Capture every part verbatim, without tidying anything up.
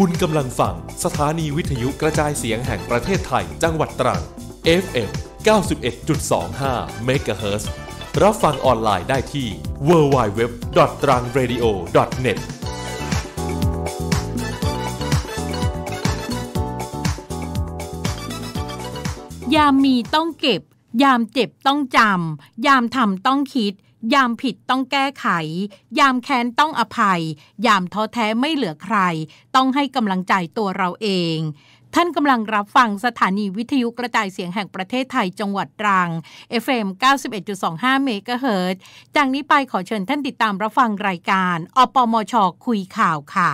คุณกำลังฟังสถานีวิทยุกระจายเสียงแห่งประเทศไทยจังหวัดตรัง เอฟ เอ็ม เก้าสิบเอ็ดจุดสองห้า เมกะเฮิรตซ์ รับฟังออนไลน์ได้ที่ ดับเบิลยู ดับเบิลยู ดับเบิลยู ดอท ตรังเรดิโอ ดอท เน็ตยามมีต้องเก็บยามเจ็บต้องจำยามทำต้องคิดยามผิดต้องแก้ไขยามแค้นต้องอภัยยามท้อแท้ไม่เหลือใครต้องให้กำลังใจตัวเราเองท่านกำลังรับฟังสถานีวิทยุกระจายเสียงแห่งประเทศไทยจังหวัดตรัง เอฟ เอ็ม เก้าสิบเอ็ดจุดสองห้า เมกะเฮิรตซ์ จากนี้ไปขอเชิญท่านติดตามรับฟังรายการอปมช.คุยข่าวค่ะ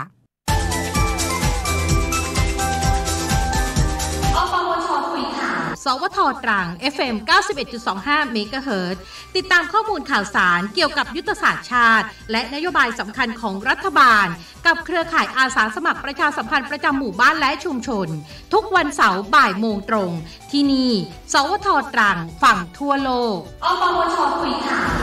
สวท.ตรัง เอฟ เอ็ม เก้าสิบเอ็ดจุดสองห้า เมกะเฮิรตซ์ ติดตามข้อมูลข่าวสารเกี่ยวกับยุทธศาสตร์ชาติและนโยบายสำคัญของรัฐบาลกับเครือข่ายอาสาสมัครประชาสัมพันธ์ประจำหมู่บ้านและชุมชนทุกวันเสาร์บ่ายโมงตรงที่นี่สวท.ตรังฝั่งทั่วโลกอปมช.คุยข่าว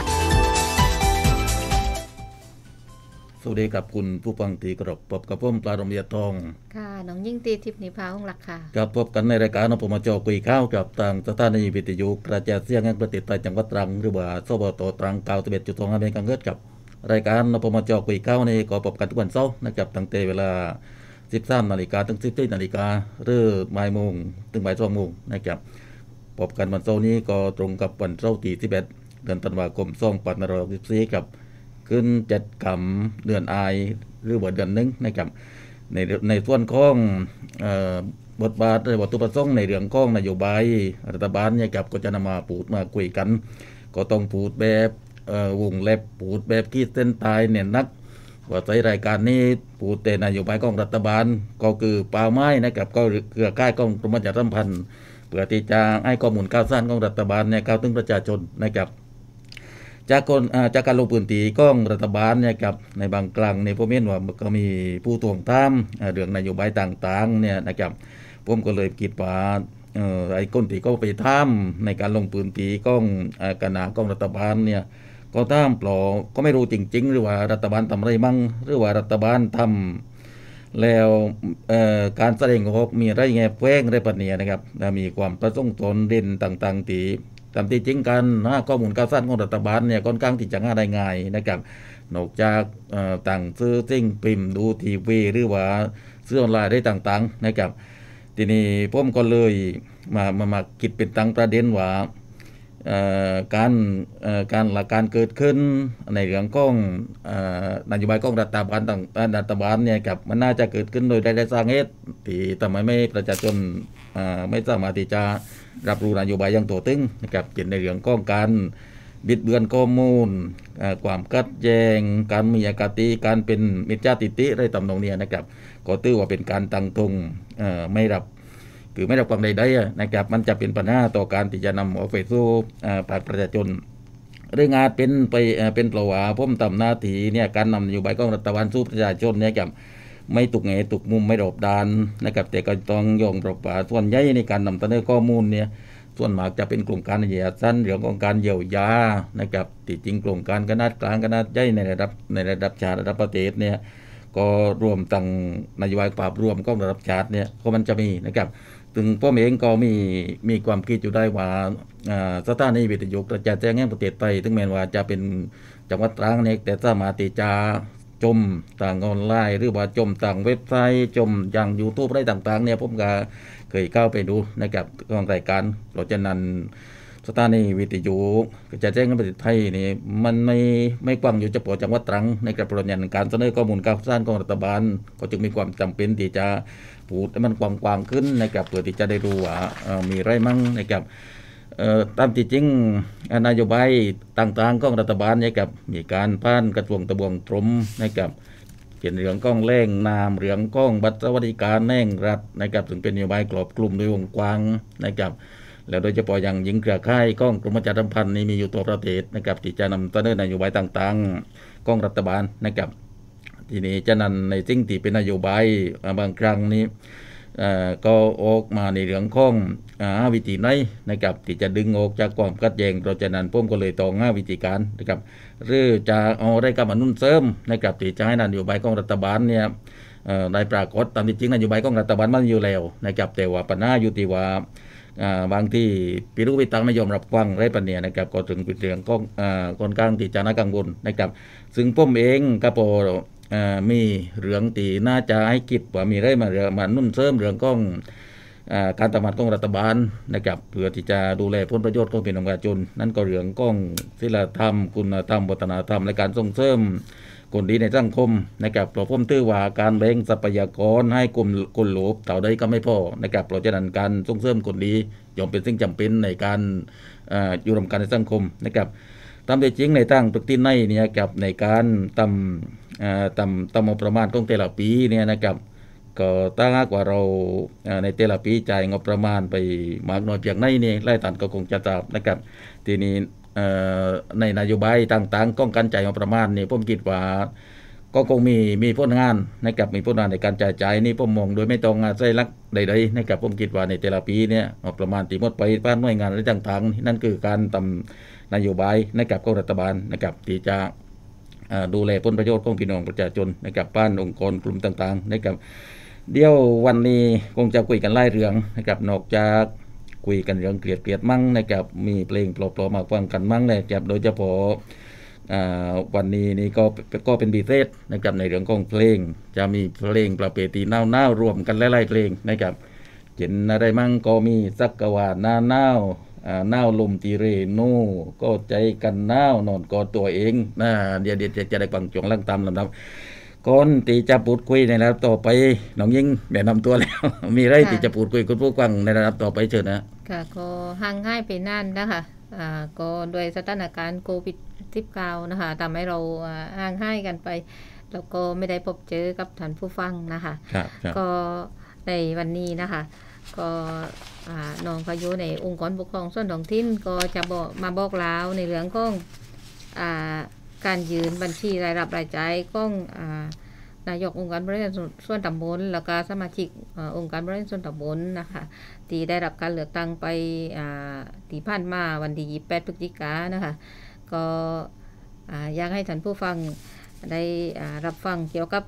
สวัสดีกับคุณผู้ฟังที่เคารพพบกับผมปลาดมยาทองค่ะน้องยิ่งตีทิพย์นิพาองค์หลักค่ะกับพบกันในรายการอปมช.คุยข่าวกับทางสถานีวิทยุกระจายเสียงแห่งประเทศไทยจังหวัดตรังหรือว่าสวท.ตรัง เก้าสิบเอ็ดจุดสองห้า เมกะเฮิรตซ์กับรายการอปมช.คุยข่าวนี้ก็พบกันทุกวันเสาร์นะครับตั้งแต่เวลา สิบสามนาฬิกา ถึง สิบสี่นาฬิกาหรือบ่ายโมงถึงบ่ายสองโมงนะครับพบกันวันเสาร์นี้ก็ตรงกับวันเสาร์ที่สิบเอ็ดเดือนธันวาคมสองพันห้าร้อยหกสิบสี่กับขึ้นเจ็ดกำเดือนอายหรือว่าเดือนหนึ่งนะครับในในส่วนของเอ่อบทบาทหรือวัตถุประสงค์ในเรื่องของนโยบายรัฐบาลเนี่ยครับก็จะนำมาพูดมาคุยกันก็ต้องพูดแบบเอ่อวงเล็บพูดแบบขีดเส้นใต้เนี่ยนักว่าในรายการนี้พูดแต่นโยบายของรัฐบาลก็คือป่าไม้นะครับก็เครือข่ายของกรมประชาสัมพันธ์เพื่อที่จะให้ข้อมูลข่าวสารของรัฐบาลเนี่ยเข้าถึงประชาชนนะครับจากคนจากการลงพื้นที่ของรัฐบาลเนี่ยครับในบางครั้งในผมเห็นว่าก็มีผู้ทวงถามเรื่องนโยบายต่างๆเนี่ยนะครับผมก็เลยคิดว่าเอ่อไอ้คนที่ก็ไปถามในการลงพื้นที่ของคณะของรัฐบาลเนี่ยก็ถามปลอก็ไม่รู้จริงๆหรือว่ารัฐบาลทำอะไรมั่งหรือว่ารัฐบาลทำแล้วเอ่อการแสดงออกมีอะไรแง่แฝงอะไรปะเนี่ยนะครับมีความประสงค์ตนเด่นต่างๆที่ตามที่จริงกันนะข้อมูลข่าวสารของรัฐบาลเนี่ยค่อนข้างที่จะง่ายได้ง่ายนะครับนอกจากต่างซื้อสิ่งพิมพ์ดูทีวีหรือว่าซื้อออนไลน์ได้ต่างๆนะครับทีนี้ผมก็เลยมามามาคิดเป็นตั้งประเด็นว่าการการหลักการเกิดขึ้นในเรื่องของนโยบายของรัฐบาลต่างรัฐบาลเนี่ยครับมันน่าจะเกิดขึ้นโดยได้สร้างเหตุที่ทำให้ไม่ประชาชนไม่สามารถที่จะรับรู้นโยบายอย่างตัวตึงนะครับเกี่ยวในเรื่องของการบิดเบือนข้อมูลความกัดแย้งการมีอคติการเป็นมิจฉาทิฏฐิอะไรตำนองนี้นะครับก็ถือว่าเป็นการตั้งธงไม่รับคือไม่รับฟังใดๆนะครับมันจะเป็นปัญหาต่อการที่จะนำออกไปสู่ภาคประชาชนเรื่องงานเป็นไปเป็นประวัติผมทำหน้าที่เนี่ยการนำนโยบายของรัฐบาลสู่ประชาชนเนี่ยครับไม่ตุกแง่ตุกมุมไม่รอบด้านนะครับแต่ก็ต้องยอมรับว่าส่วนใหญ่ในการนำเสนอข้อมูลเนี่ยส่วนมากจะเป็นกลุ่มการระยะสั้นเรื่องของการเยียวยานะครับที่จริงกลุ่มการขนาดกลางขนาดใหญ่ในระดับในระดับชาติระดับประเทศเนี่ยก็รวมตั้งนโยบายภาพรวมของระดับชาติเนี่ยก็มันจะมีนะครับถึงผมเองก็มีมีความคิดอยู่ได้ว่าสถานีวิทยุกระจายเสียงแห่งประเทศไทยถึงแม้ว่าจะเป็นจังหวัดตรังเนี่ยแต่สามารถที่จะจมต่างออนไลน์หรือว่าจมต่างเว็บไซต์จมอย่าง YouTube อะไรต่างๆเนี่ยผมก็เคยเข้าไปดูนะครับของรายการเราจะนั้นสถานีวิทยุกระจายเสียงแห่งประเทศไทยนี่มันไม่ไม่กว้างอยู่เฉพาะจังหวัดตรังในกระบวนการการเสนอข้อมูลข่าวสารของรัฐบาลก็จึงมีความจำเป็นที่จะพูดให้มันกว้างๆขึ้นนะครับเพื่อที่จะได้รู้ว่ามีอะไรมั่งนะครับตามที่จริงนโยบายต่างๆของรัฐบาลเนี่ยครับมีการผ่านกระทรวงทบวงกรมนะครับเกี่ยวกับเรื่องของแรงน้ำเรื่องของบัตรสวัสดิการแห่งรัฐนะครับถึงเป็นนโยบายกรอบกลุ่มโดยวงกว้างนะครับแล้วโดยเฉพาะอย่างยิ่งเครือข่ายของกรมประชาสัมพันธ์นี้มีอยู่ตัวประเทศนะครับที่จะนำเสนอนโยบายต่างๆของรัฐบาลนะครับทีนี้จะนั้นในสิ่งที่เป็นนโยบายบางครั้งนี้ก็ออกมาในเรื่องของหาวิธีไหนนะครับที่จะดึงออกจากความขัดแย้งเพราะฉะนั้นผมก็เลยต้องหาวิธีการนะครับหรือจะเอาอะไรกับอนุนเสริมนะครับที่จะให้นโยบายของรัฐบาลเนี่ยได้ปรากฏตามที่จริงนโยบายของรัฐบาลมันอยู่แล้วนะครับแต่ว่าปัญหาอยู่ที่ว่าบางที่ปีรู้ปีตังไม่ยอมรับฟังไรปัญญานะครับก็ถึงเป็นเรื่องของคนกลางที่จะน่ากังวลนะครับซึ่งผมเองก็พอมีเรื่องที่น่าจะให้คิดว่ามีไรมาเรื่องมานุ่นเสริมเรื่องของการทำงานของรัฐบาลนะครับเพื่อที่จะดูแลผลประโยชน์ของพี่น้องประชาชนนั่นก็เรื่องของศีลธรรมคุณธรรมวัฒนธรรมและการส่งเสริมคนดีในสังคมนะครับเพราะผมถือว่าการแบ่งทรัพยากรให้กลุ่มคนหลบเท่าใดก็ไม่พอนะครับเพราะฉะนั้นการส่งเสริมคนดีย่อมเป็นสิ่งจำเป็นในการอยู่ร่วมกันในสังคมนะครับตามที่จริงในตั้งปกติในเนี่ยกับในการทำทำทำงบประมาณของแต่ละปีเนี่ยนะครับก็ตั้งหากว่าเราในแต่ละปีจ่ายงบประมาณไปมากน้อยเพียงไหนนี่รายตันก็คงจะทราบนะครับทีนี้ในนโยบายต่างๆของการจ่ายงบประมาณนี่ผมคิดว่าก็คงมีมีผลงานนะครับมีผลงานในการจ่ายจ่ายนี่ผมมองโดยไม่ต้องอาศัยลักใดๆนะครับผมคิดว่าในแต่ละปีเนี่ยงบประมาณที่หมดไปผ่านหน่วยงานอะไรต่างๆนั่นคือการทำนโยบายนะครับของรัฐบาลนะครับที่จะดูแลผลประโยชน์ของพี่น้องประชาชนนะครับบ้านองค์กรกลุ่มต่างๆนะครับเดี๋ยววันนี้คงจะคุยกันไล่เรื่องนะครับนอกจากคุยกันเรื่องเกลียดเกลียดมั่งนะครับมีเพลงปลอบๆมาฟังกันมั่งนะครับโดยเฉพาะวันนี้นี่ก็ก็เป็นพิเศษนะครับในเรื่องของเพลงจะมีเพลงประเภทที่น่าวๆรวมกันหลายๆเพลงนะครับเห็นอะไรมั่งก็มีสักกะว่าหน้าน่าวน่าวลมตีเรโน่ก็ใจกันน่าวนอนกอดตัวเองนะเดี๋ยวเดี๋ยวจะได้ฟังจงล่างตามลำดับก่อนที่จะพูดคุยในระดับต่อไปน้องยิ่งแนะนำตัวแล้ว มีอะไรที่จะพูดคุยคุณผู้ฟังในระดับต่อไปเชิญนะค่ะก็ห่างหายไปนานนะคะอ่าก็ด้วยสถานการณ์โควิด สิบเก้า นะคะทำให้เราห่างหายกันไปแล้วก็ไม่ได้พบเจอกับท่านผู้ฟังนะคะก็ในวันนี้นะคะก็น้องพายุในองค์กรปกครองส่วนท้องถิ่นก็จะบอกมาบอกเล่าในเรื่องของอ่าการยืนบัญชีรายรับรายจ่ายของนายกองค์การบริหารส่วนตำบลแล้วก็สมาชิกองค์การบริหารส่วนตำบลนะคะที่ได้รับการเลือกตั้งไปที่ผ่านมาวันที่ยี่สิบแปดพฤศจิกายนนะคะก็อยากให้ท่านผู้ฟังได้รับฟังเกี่ยวกับ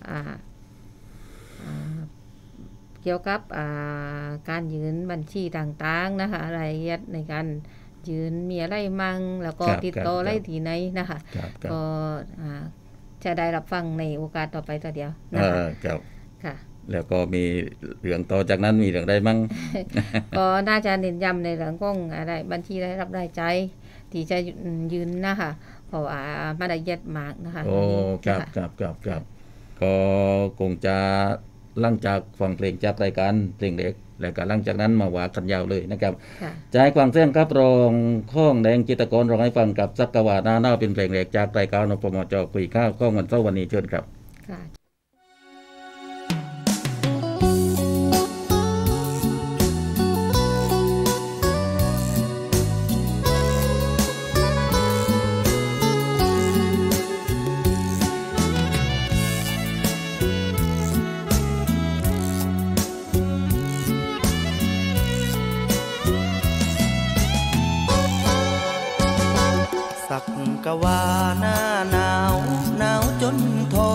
เกี่ยวกับการยืนบัญชีต่างๆนะคะรายละเอียดในการยืนมีอะไรมั่งแล้วก็ติดต่ออะไรที่ไหนนะคะก็จะได้รับฟังในโอกาสต่อไปต่อเดียวนะคะค่ะแล้วก็มีเรื่องต่อจากนั้นมีเรื่องใดมั่งก็น่าจะเน้นย้ำในเรื่องของอะไรบัญชีรายรับรายจ่ายที่จะยืนนะคะเพราะว่ามาได้เย็ดมากนะคะโอ้ครับครับครับครับก็คงจะหลังจากฟังเพลงจากรายการเพลงเด็กแล้วก็หลังจากนั้นมาว่ากันยาวเลยนะครับจะให้ฟังเสียงครับรองข้องแดงจิตรกรร้องให้ฟังกับสักกะว่าหน้าหน้าเป็นเพลงเด็กจากรายการนปมจคุยข้าวข้องวันเสาร์วันนี้เชิญครับสักกะว่าหน้าหนาวหนาวจนทอ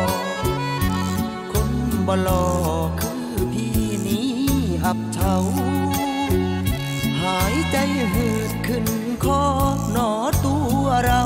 คนบ่หล่อคือพี่นี้อับเฉาหายใจหืดขึ้นคอหนอตัวเรา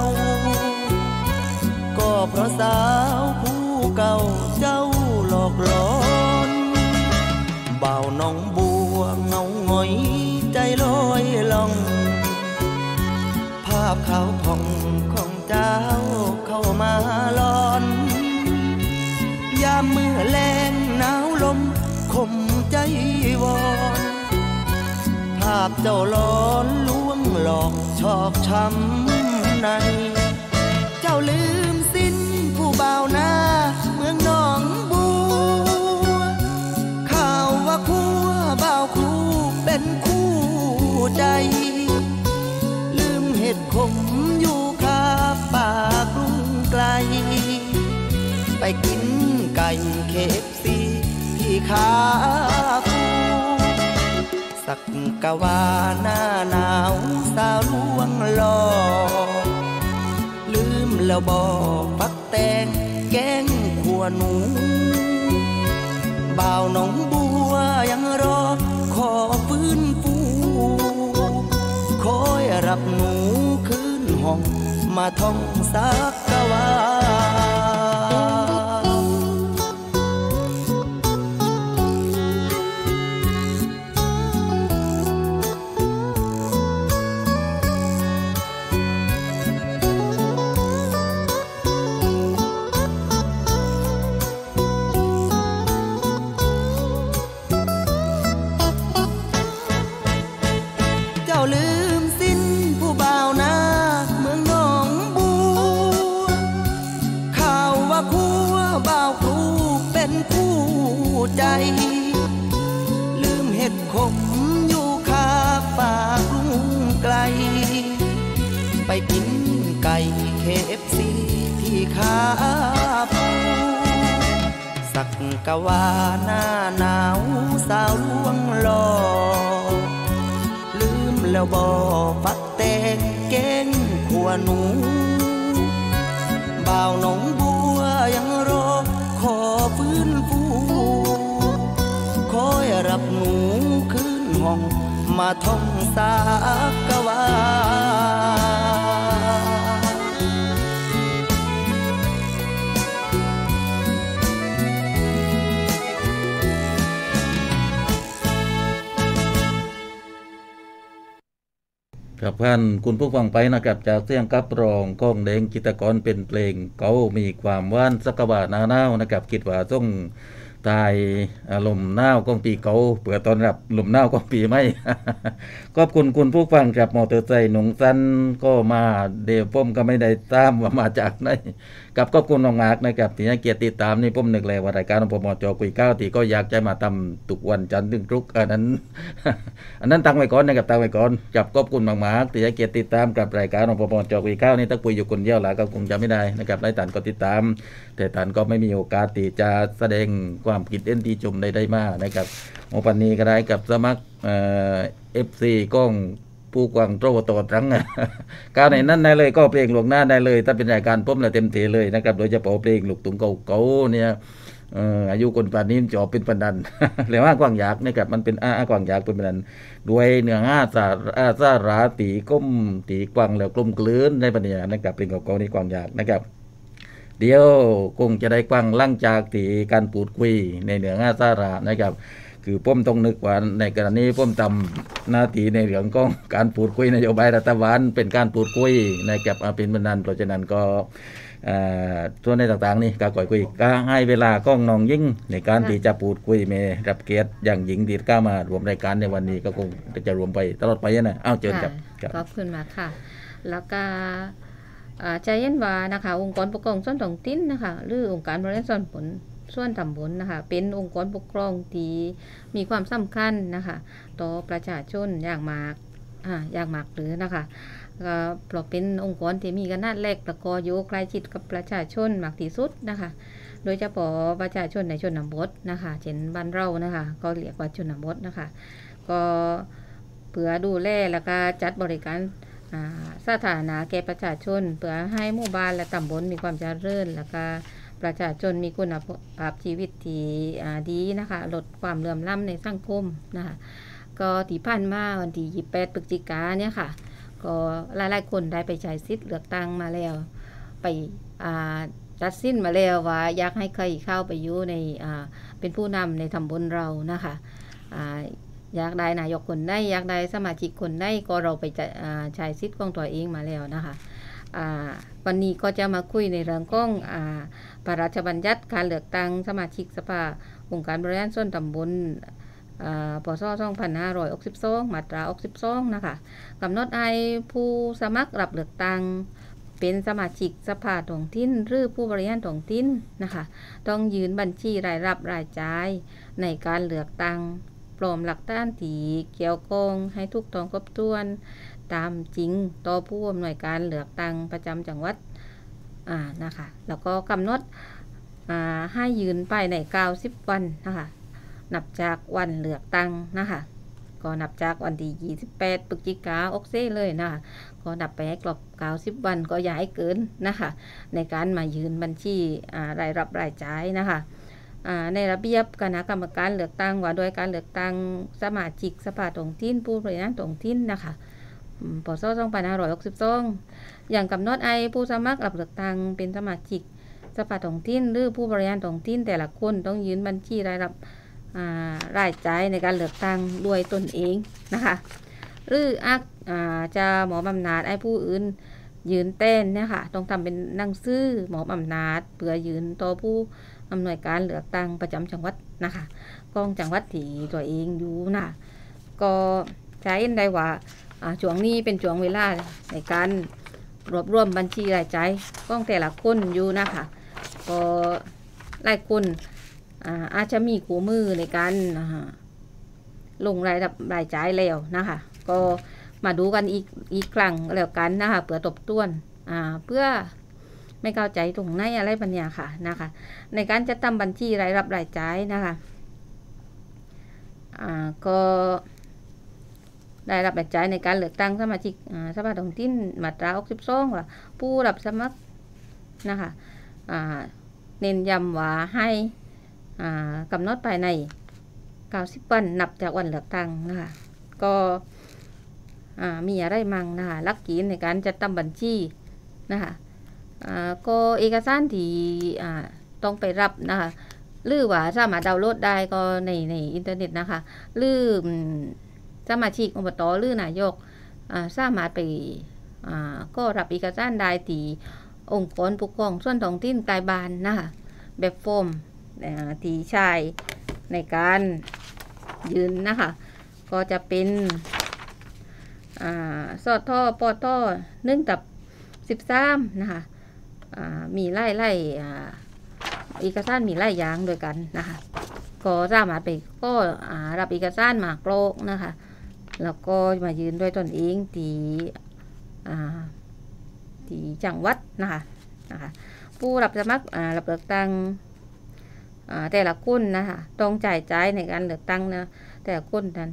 ก็เพราะสาวผู้เก่าเจ้าหลอกหลอนบ่าวน้องบัวเงาหงอยใจลอยล่องภาพขาวผ่องของเจ้าเข้ามาหลอนยามมือแลงหนาวลมคมใจวอนภาพเจ้าหลอนลวงหลอกชอกช้ำในเจ้าลืมสิ้นผู้บ่าวหน้าเมืองหนองบัวข่าวว่าคู่บ่าวคู่เป็นคู่ใจเห็ดขมอยู่คาป่ากรุงไกลไปกินไก่เคฟซีที่ขาฟูสักกะว่าหน้าหนาวสาวลวงหลอกลืมแล้วบอกปักแตงแกงขัวหนูบ่าวหนองบัวยังรอขอฟื้นฟูคอยรับหนูคืนห้องมาท่องสักกะวาลืมเห็ดขมอยู่คาปากลุงไกลไปกินไก่ เค เอฟ ซี ที่ขาปูสักกะว่าหน้าหนาวสาวลวงหล่อลืมแล้วบ่ฟักแตงแกงขัวหนูบ่าวหนองบัวยังรอขอฟื้นฟูคอยรับหนูคืนห้องมาท่องสักกะวาครับท่านคุณผู้ฟังไปนะครับจากเสียงกับรองก้องแดงจิตรกรเป็นเพลงเก่ามีความหวานสักกะบาหน้าหนาวนะครับคิดว่าต้องตายลมหนาวของปีเก่าเปิดตอนรับลมหนาวของปีใหม่ ขอบคุณคุณผู้ฟังครับมอเตอร์ไซค์หนุ่งสันก็มาเดี๋ยวผมก็ไม่ได้ตามว่ามาจากไหนกับขอบคุณน้องมากนะครับที่ให้เกียรติติดตามนี่ผมนึกเลยว่ารายการของผมจคุยเก้าที่ก็อยากจะมาทำทุกวันจันทร์ถึงศุกร์อันนั้น อันนั้นตั้งไว้ก่อนนะครับตั้งไว้ก่อนกับขอบคุณมากๆที่ให้เกียรติติดตามกับรายการของผมจคุยเก้านี่ถ้าคุยอยู่คนเดียวล่ะก็คงจะไม่ได้นะครับรายการก็ติดตามแต่ท่านก็ไม่มีโอกาสที่จะแสดงความคิดเห็นที่ชมใดๆมานะครับโอปันนี้ก็ได้กับสมัครเอ่อ เอฟ ซี ก้องผู้กวางโตโตตรังก้าวในนั้นได้เลยก็เพลงหลวงหน้าได้เลยถ้าเป็นรายการผมละเต็มที่เลยนะครับโดยเฉพาะเพลงลูกทุ่งเก่าๆเนี่ยเอ่ออายุคนป่านนี้จอบเป็นปันดัน เรียกว่ากวางอยากนะครับมันเป็นอ้ากวางอยากเป็นปันดันด้วยเนื้ออาสาอาสาราตีก้มตีกวางแล้วกลมกลืนในปัญญานะครับเพลงเก่าๆนี่กวางอยากนะครับเดี๋ยวคงจะได้กวางหลังจากที่การพูดคุยในเนื้ออาสารานะครับคือผมต้องนึกว่าในกรณีผมทำหน้าที่ในเรื่องของการพูดคุยนโยบายรัฐบาลเป็นการพูดคุยในกับเป็นบันดาลเพราะฉะนั้นก็ส่วนในต่างๆนี่การก่อยคุยก็ให้เวลาก้องน้องยิ่งในการที่จะพูดคุยเมรับเกียรติอย่างหญิงดีก้ามารวมรายการในวันนี้ก็คงจะรวมไปตลอดไปนะอ้าวเชิญครับขอบคุณมากค่ะแล้วก็ใจเย็นว่านะคะองค์กรปกครองส่วนท้องถิ่นนะคะหรือองค์การบริหารส่วนผลส่วนตำบลนะคะเป็นองค์กรปกครองที่มีความสำคัญนะคะต่อประชาชนอย่างมากอ่าอย่างมากหรือนะคะก็เพราะเป็นองค์กรที่มีขนาดเล็กแล้วก็อยู่ใกล้ชิดกับประชาชนมากที่สุดนะคะโดยเฉพาะประชาชนในชนบทนะคะเช่นบ้านเรานะคะก็เรียกว่าชนบทนะคะก็เพื่อดูแลแล้วก็จัดบริการสาธารณะแก่ประชาชนเพื่อให้หมู่บ้านและตำบลมีความเจริญแล้วก็ประชาชนมีคุณภาพชีวิตที่ดีนะคะลดความเหลื่อมล้ำในสังคมนะคะก็ที่ผ่านมาวันที่ยี่สิบแปดพฤศจิกายนเนี่ยค่ะก็หลายๆคนได้ไปใช้สิทธิ์เลือกตั้งมาแล้วไปตัดสินมาแล้วว่าอยากให้ใครเข้าไปอยู่ในเป็นผู้นำในตำบลเรานะคะอยากได้นายกคนได้อยากได้สมาชิกคนได้ก็เราไปใช้สิทธิ์ของตัวเองมาแล้วนะคะวันนี้ก็จะมาคุยในเรื่องของพระราชบัญญัติการเลือกตั้งสมาชิกสภาองค์การบริหารส่วนตำบลพ.ศ. สองพันห้าร้อยหกสิบสองมาตราหกสิบสองนะคะกำหนดให้ผู้สมัครรับเลือกตั้งเป็นสมาชิกสภาท้องถิ่นหรือผู้บริหารท้องถิ่นนะคะต้องยืนบัญชีรายรับรายจ่ายในการเลือกตั้งพร้อมหลักฐานที่เกี่ยวข้องให้ถูกต้องครบถ้วนตามจริงต่อผู้อำนวยการเลือกตั้งประจำจังหวัดอ่านะคะแล้วก็กำหนดอ่าให้ยืนภายในเก้าสิบวันนะคะนับจากวันเลือกตั้งนะคะก็นับจากวันที่ยี่สิบแปดพฤศจิกายนออกเซ่เลยนะคะก็นับไปให้ครบเก้าสิบวันก็อย่าให้เกินนะคะในการมายืนบัญชีอ่ารายรับรายจ่ายนะคะในระเบียบคณะกรรมการเลือกตั้งว่าโดยการเลือกตั้งสมาชิกสภาท้องถิ่นผู้บริหารท้องถิ่นนะคะพ.ศ. สองพันห้าร้อยหกสิบสองอย่างกำหนดไอผู้สมัครรับเลือกตั้งเป็นสมาชิกสภาท้องถิ่นหรือผู้บริหารท้องถิ่นแต่ละคนต้องยื่นบัญชีรายรับรายจ่ายในการเลือกตั้งด้วยตนเองนะคะหรืออักจะหมอบำนาจไอ้ผู้อื่นยืนเต้นเนี่ยค่ะต้องทำเป็นหนังสือหมอบำนาจเพื่อยืนต่อผู้อำนวยการเลือกตั้งประจำจังหวัดนะคะกองจังหวัดที่ตัวเองอยู่นะก็ใช้ได้ว่าช่วงนี้เป็นช่วงเวลาในการรวบรวมบัญชีรายจ่ายของแต่ละคนอยู่นะคะก็หลายคนอาจจะมีคู่มือในการลงรายรับรายจ่ายแล้วนะคะก็มาดูกันอีกอีกครั้งแล้วกันนะคะเพื่อทบทวนเพื่อไม่เข้าใจตรงไหนอะไรปัญญาค่ะนะคะในการจะทำบัญชีรายรับรายจ่ายนะคะก็ได้รับรายจ่ายในการเลือกตั้งสมาชิกสภาท้องถิ่นมาตราหกสิบสองว่าผู้รับสมัครนะคะเน้นย้ำว่าให้กำหนดภายในเก้าสิบวันนับจากวันเลือกตั้งนะคะก็มีอะไรมั่งนะคะหลักเกณฑ์ในการจัดทำบัญชีนะคะก็เอกสารที่ต้องไปรับนะคะหรือว่าสามารถดาวน์โหลดได้ก็ในในอินเทอร์เน็ตนะคะหรือสมาชิกอบต.หรือนายกสามารถไปก็รับเอกสารได้ที่องค์กรปกครองส่วนท้องถิ่นใกล้บ้านนะคะแบบฟอร์มที่ใช้ในการยืนนะคะก็จะเป็นสอดท่อปอท่อหนึ่งตับสิบสามนะคะมีไล่ไล่เอกสารมีไล่อย่างโดยกันนะคะก็สามารถไปก็รับเอกสารมากรอกนะคะแล้วก็มายืนด้วยตนเองที่ที่จังหวัดนะคะนะคะผู้รับสมัครรับเลือกตั้งแต่ละคนนะคะต้องจ่ายจ่ายในการเลือกตั้งนะแต่ละคนนั้น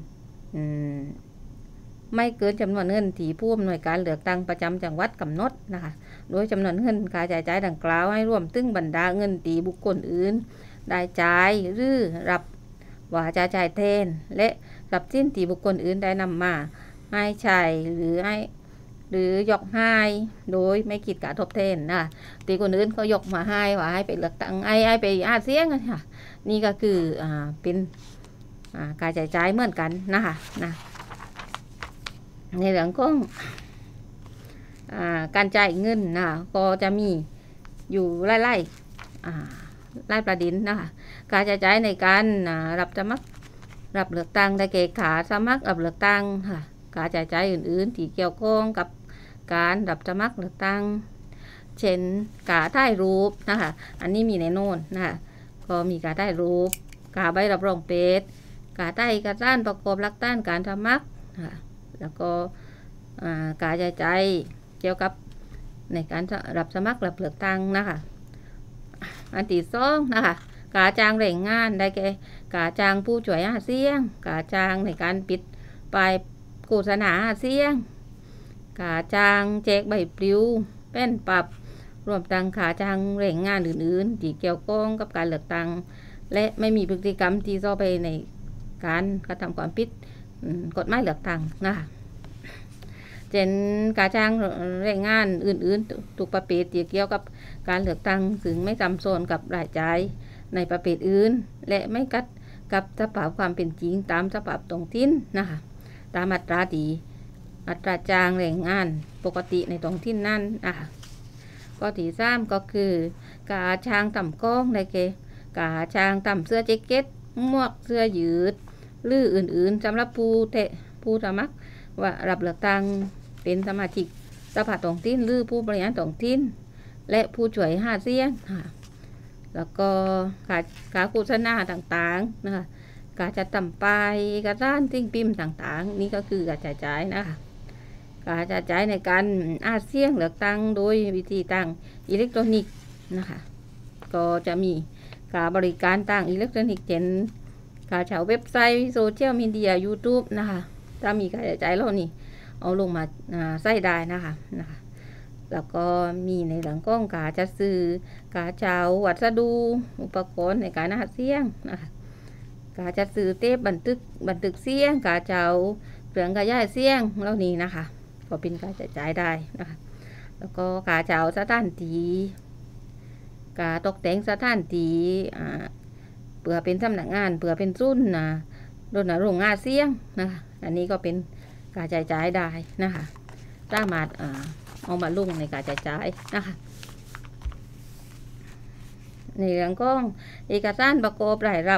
ไม่เกินจำนวนเงินที่ผู้อำนวยการเลือกตั้งประจำจังหวัดกำหนดนะคะโดยจำนวนเงินการจ่ายจ่ายดังกล่าวให้รวมถึงบรรดาเงินตีบุคคลอื่นได้จ่ายหรือรับว่าจะจ่ายแทนและทรัพย์สินที่บุคคลอื่นได้นำมาให้ใช้หรือให้หรือยกให้โดยไม่คิดการทบแทนนะตีคนอื่นเขายกมาให้ว่าให้ไปเลือกตั้งไอ้ไอ้ไปอาเซียนค่ะนี่ก็คืออ่าเป็นอ่าการจ่ายจ่ายเหมือนกันนะคะนะในเรื่องของอ่าการจ่ายเงินนะก็จะมีอยู่ไล่ๆอ่าไล่ประเด็นนะคะการจ่ายจ่ายในการรับสมัครรับเลือกตั้งได้แก่ขาสมัครรับเลือกตั้งค่ะการจ่ายจ่ายอื่นๆที่เกี่ยวข้องกับการรับสมัครเลือกตั้งเช่นการถ่ายรูปนะคะอันนี้มีในโน่นนะคะก็มีการถ่ายรูปการใบรับรองเพศการถ่ายเอกสารประกอบหลักฐานการสมัครค่ะแล้วก็การจ่ายจ่ายเกี่ยวกับในการรับสมัครรับเลือกตั้งนะคะอันที่สองนะคะการจ้างแรงงานได้แก่การจ้างผู้ช่วยหาเสียงการจ้างในการปิดป้ายโฆษณาหาเสียงการจ้างแจกใบปลิวแป้นปรับรวมทั้งการจ้างแรงงานอื่นๆที่เกี่ยวข้องกับการเลือกตั้งและไม่มีพฤติกรรมที่ซ่อไปในการกระทำความผิดกฎหมายเลือกตั้งนะคะเช่นการจ้างแรงงานอื่นๆทุกประเภทที่เกี่ยวกับการเลือกตั้งซึ่งไม่ซ้ำซ้อนกับรายจ่ายในประเภทอื่นและไม่กัดกับสภาพความเป็นจริงตามสภาพท้องถิ่นนะคะตามอัตราดีอัตราจ้างแรงงานปกติในท้องถิ่นนั้นนะคะก็ที่สามก็คือการจ้างต่ำกล้องได้แก่การจ้างต่ำเสื้อแจ็คเก็ตหมวกเสื้อยืดหรืออื่นๆสำหรับผู้เทผู้สมัครว่ารับเลือกตั้งเป็นสมาชิกสภาท้องถิ่นหรือผู้บริหารท้องถิ่นและผู้ช่วยหาเสียงค่ะแล้วก็การการโฆษณาต่างๆนะคะการจัดทำป้ายการร้านติ้งพิมพ์ต่างๆนี่ก็คือการจ่ายจ่ายนะคะการจ่ายจ่ายในการอาเซียนเลือกตั้งโดยวิธีต่างอิเล็กทรอนิกส์นะคะก็จะมีการบริการต่างอิเล็กทรอนิกส์เช่นการเช่าเว็บไซต์โซเชียลมีเดีย YouTube นะคะถ้ามีการจ่ายจ่ายแล้วนี่เอาลงมาใส่ได้นะคะนะคะแล้วก็มีในเรื่องของการจัดซื้อกาเจ้าวัสดุอุปกรณ์ในการหาเสียงนะคะการจัดซื้อเทปบันทึกบันทึกเสียงกาเจ้าเครื่องขยายเสียงเหล่านี้นะคะก็เป็นการจัดจ่ายได้นะคะแล้วก็กาเจ้าสถานที่การตกแต่งสถานที่อ่าเพื่อเป็นสำนักงานเพื่อเป็นรุ่นนะรณรงค์งานเสียงนะคะอันนี้ก็เป็นการจ่ายจ่ายได้นะคะสามารถอ่าเอามาลงในการจ่ายจ่ายนะคะในเรื่องของเอกสารประกอบรายรับ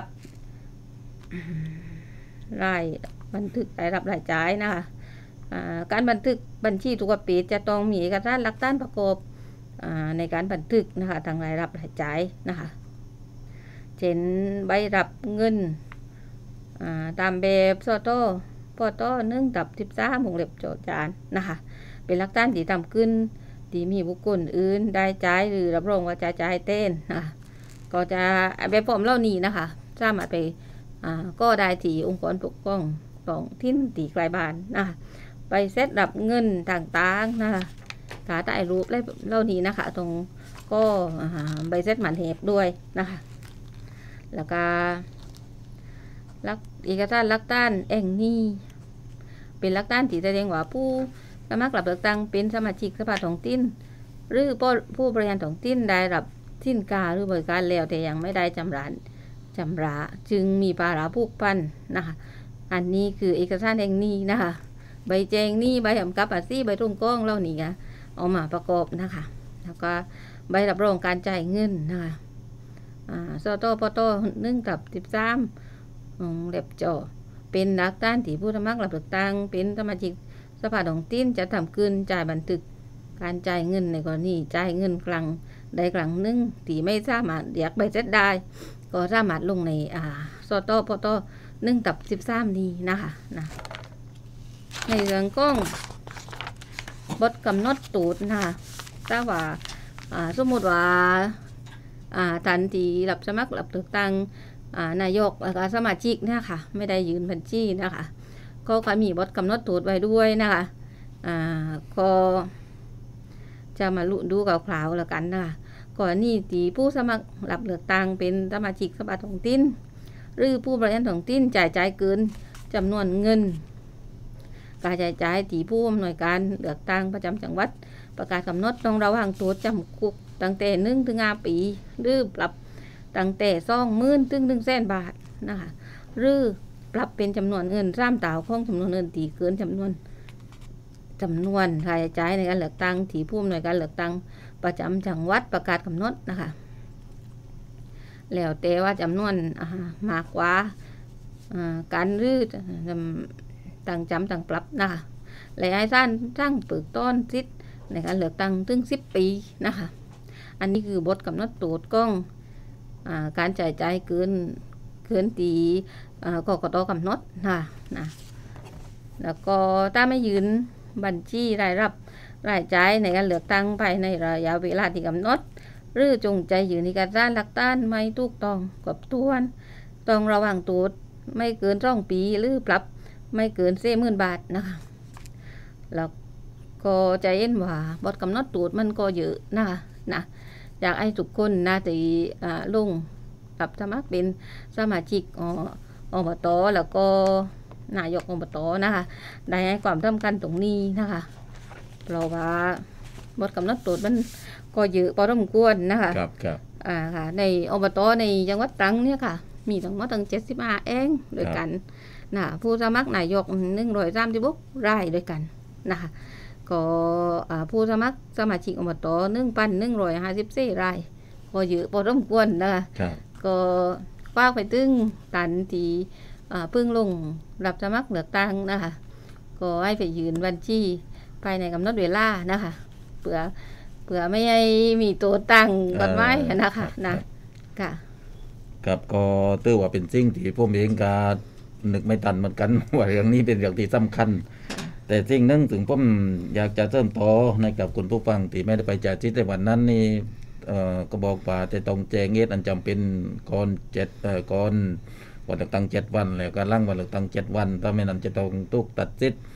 รายบันทึกรายรับรายจ่ายนะคะการบันทึกบัญชีทุกปีจะต้องมีเอกสารหลักฐานประกอบในการบันทึกนะคะทางรายรับรายจ่ายนะคะเช่นใบรับเงินตามแบบสโต้ปอต้อหนึ่งตับสิบสามวงเล็บโจทย์จานนะคะเป็นหลักฐานที่ทำขึ้นที่มีบุคคลอื่นได้จ่ายหรือรับรองว่าจะจ่ายเต้นนะคะก็จะแบบฟอร์มเหล่านี้นะคะสามารถไปก็ได้ที่องค์กรปกครองของทิ้นตีไกลบ้านนะคะไปเซตรับเงินต่างๆนะคะกาถ่ายรูปเหล่านี้นะคะตรงก็ใบเซตหมันเหบด้วยนะคะแล้วก็ลักเอกสารหลักฐานแองนี่เป็นหลักฐานที่แสดงว่าผู้สมัครรับเลือกตั้งเป็นสมาชิกสภาท้องถิ่นหรือผู้บริหารท้องถิ่นได้รับสินค้าหรือบริการแล้วแต่ยังไม่ได้จำระจำระจึงมีภาระผูกพันนะคะอันนี้คือเอกสารแองนี่นะคะใบแจ้งหนี้ใบกำกับภาษีใบรุ่งก้องเหล่านี้เอามาประกอบนะคะแล้วก็ใบรับรองการจ่ายเงินนะคะอ่าสตปตหนึ่งตับสิบสามเล็บจ่อเป็นหลักฐานที่ผู้สมัครรับเลือกตั้งเป็นสมาชิกสภาท้องถิ่นจะทำขึ้นจ่ายบันทึกการจ่ายเงินในกรณีจ่ายเงินกลางใดกลางหนึ่งที่ไม่สามารถเรียกใบเสร็จได้ก็สามารถลงในอ่าสตปตหนึ่งตับสิบสามนี้นะคะนะในเรื่องของบทกำหนดตูดนะคะถ้าว่าสมมติว่าทันทีรับสมัครรับเลือกตั้งนายกและสมาชิกเนี่ยค่ะไม่ได้ยืนบัญชีนะคะก็มีบทกำหนดตูดไว้ด้วยนะคะก็จะมาลุ้นดูกับคราวแล้วกันนะคะก่อนนี้ตีผู้สมัครรับเลือกตั้งเป็นสมาชิกสภาท้องถิ่นหรือผู้บริหารท้องถิ่นจ่ายจ่ายเกินจำนวนเงินการจ่ายจ่ายตีผู้อำนวยการเลือกตั้งประจำจังหวัดประกาศกำหนดต้องระวังตัวจำคุกตั้งแต่หนึ่งถึงห้าปีหรือปรับตั้งแต่สองหมื่นถึงหนึ่งแสนบาทนะคะหรือปรับเป็นจำนวนเงินสามเท่าของจำนวนเงินตีเกินจำนวนจำนวนรายจ่ายในการเลือกตั้งที่ผู้อำนวยการเลือกตั้งประจำจังหวัดประกาศกำหนดนะคะแล้วแต่ว่าจำนวนมากกว่าการหรือต่างจำต่างปรับนะคะและให้ท่านตั้งเปิดต้นสิทธิ์ในการเลือกตั้งถึงสิบปีนะคะอันนี้คือบทกำหนดตูดกล้องการจ่ายจ่ายเกินเกินตีกกตกำหนดนะนะแล้วก็ถ้าไม่ยืนบัญชีรายรับรายจ่ายในการเลือกตั้งภายในระยะเวลาที่กำหนดหรือจงใจยืนในการสร้างหลักฐานไม่ถูกต้องกับตัวต้องระวังตูดไม่เกินสองปีหรือปรับไม่เกินสี่หมื่นบาทนะคะแล้วก็จะเห็นว่าบทกำหนดตูดมันก็เยอะนะคะนะอยากให้ทุกคนนะที่ลงรับสมัครเป็นสมาชิกอบตแล้วก็นายกอบตนะคะได้ให้ความสำคัญตรงนี้นะคะเพราะว่าบทกำหนดตูดมันก็เยอะพอสมควรนะคะครับครับอ่าค่ะในอบตในจังหวัดตรังเนี่ยค่ะมีทั้งหมดตั้งเจ็ดสิบห้าเองด้วยกันนะผู้สมัครนายกหนึ่งร้อยสามสิบหกรายด้วยกันนะคะก็ผู้สมัครสมาชิกอบตหนึ่งพันหนึ่งร้อยห้าสิบสี่รายก็เยอะพอสมควรนะคะก็ฝากไปถึงตันที่เพิ่งลงรับสมัครเลือกตั้งนะคะก็ให้ไปยืนบัญชีภายในกำหนดเวลานะคะเผื่อเผื่อไม่ให้มีตัวตั้งกันไว้นะคะนะค่ะครับก็ตื้อว่าเป็นสิ่งที่ผมเองก็นึกไม่ทันเหมือนกันว่าเรื่องนี้เป็นเรื่องที่สำคัญแต่สิ่งนึงถึงผมอยากจะเสริมต่อในกับคุณผู้ฟังที่ไม่ได้ไปจ่ายสิทธิ์ในวันนั้นนี่เอ่อก็บอกว่าจะต้องแจ้งเหตุอันจำเป็นก่อนเจ็ดเอ่อก่อนวันเลือกตั้งเจ็ดวันแล้วก็หลังวันเลือกตั้งเจ็ดวันถ้าไม่นั้นจะต้องถูกตัดสิทธิ์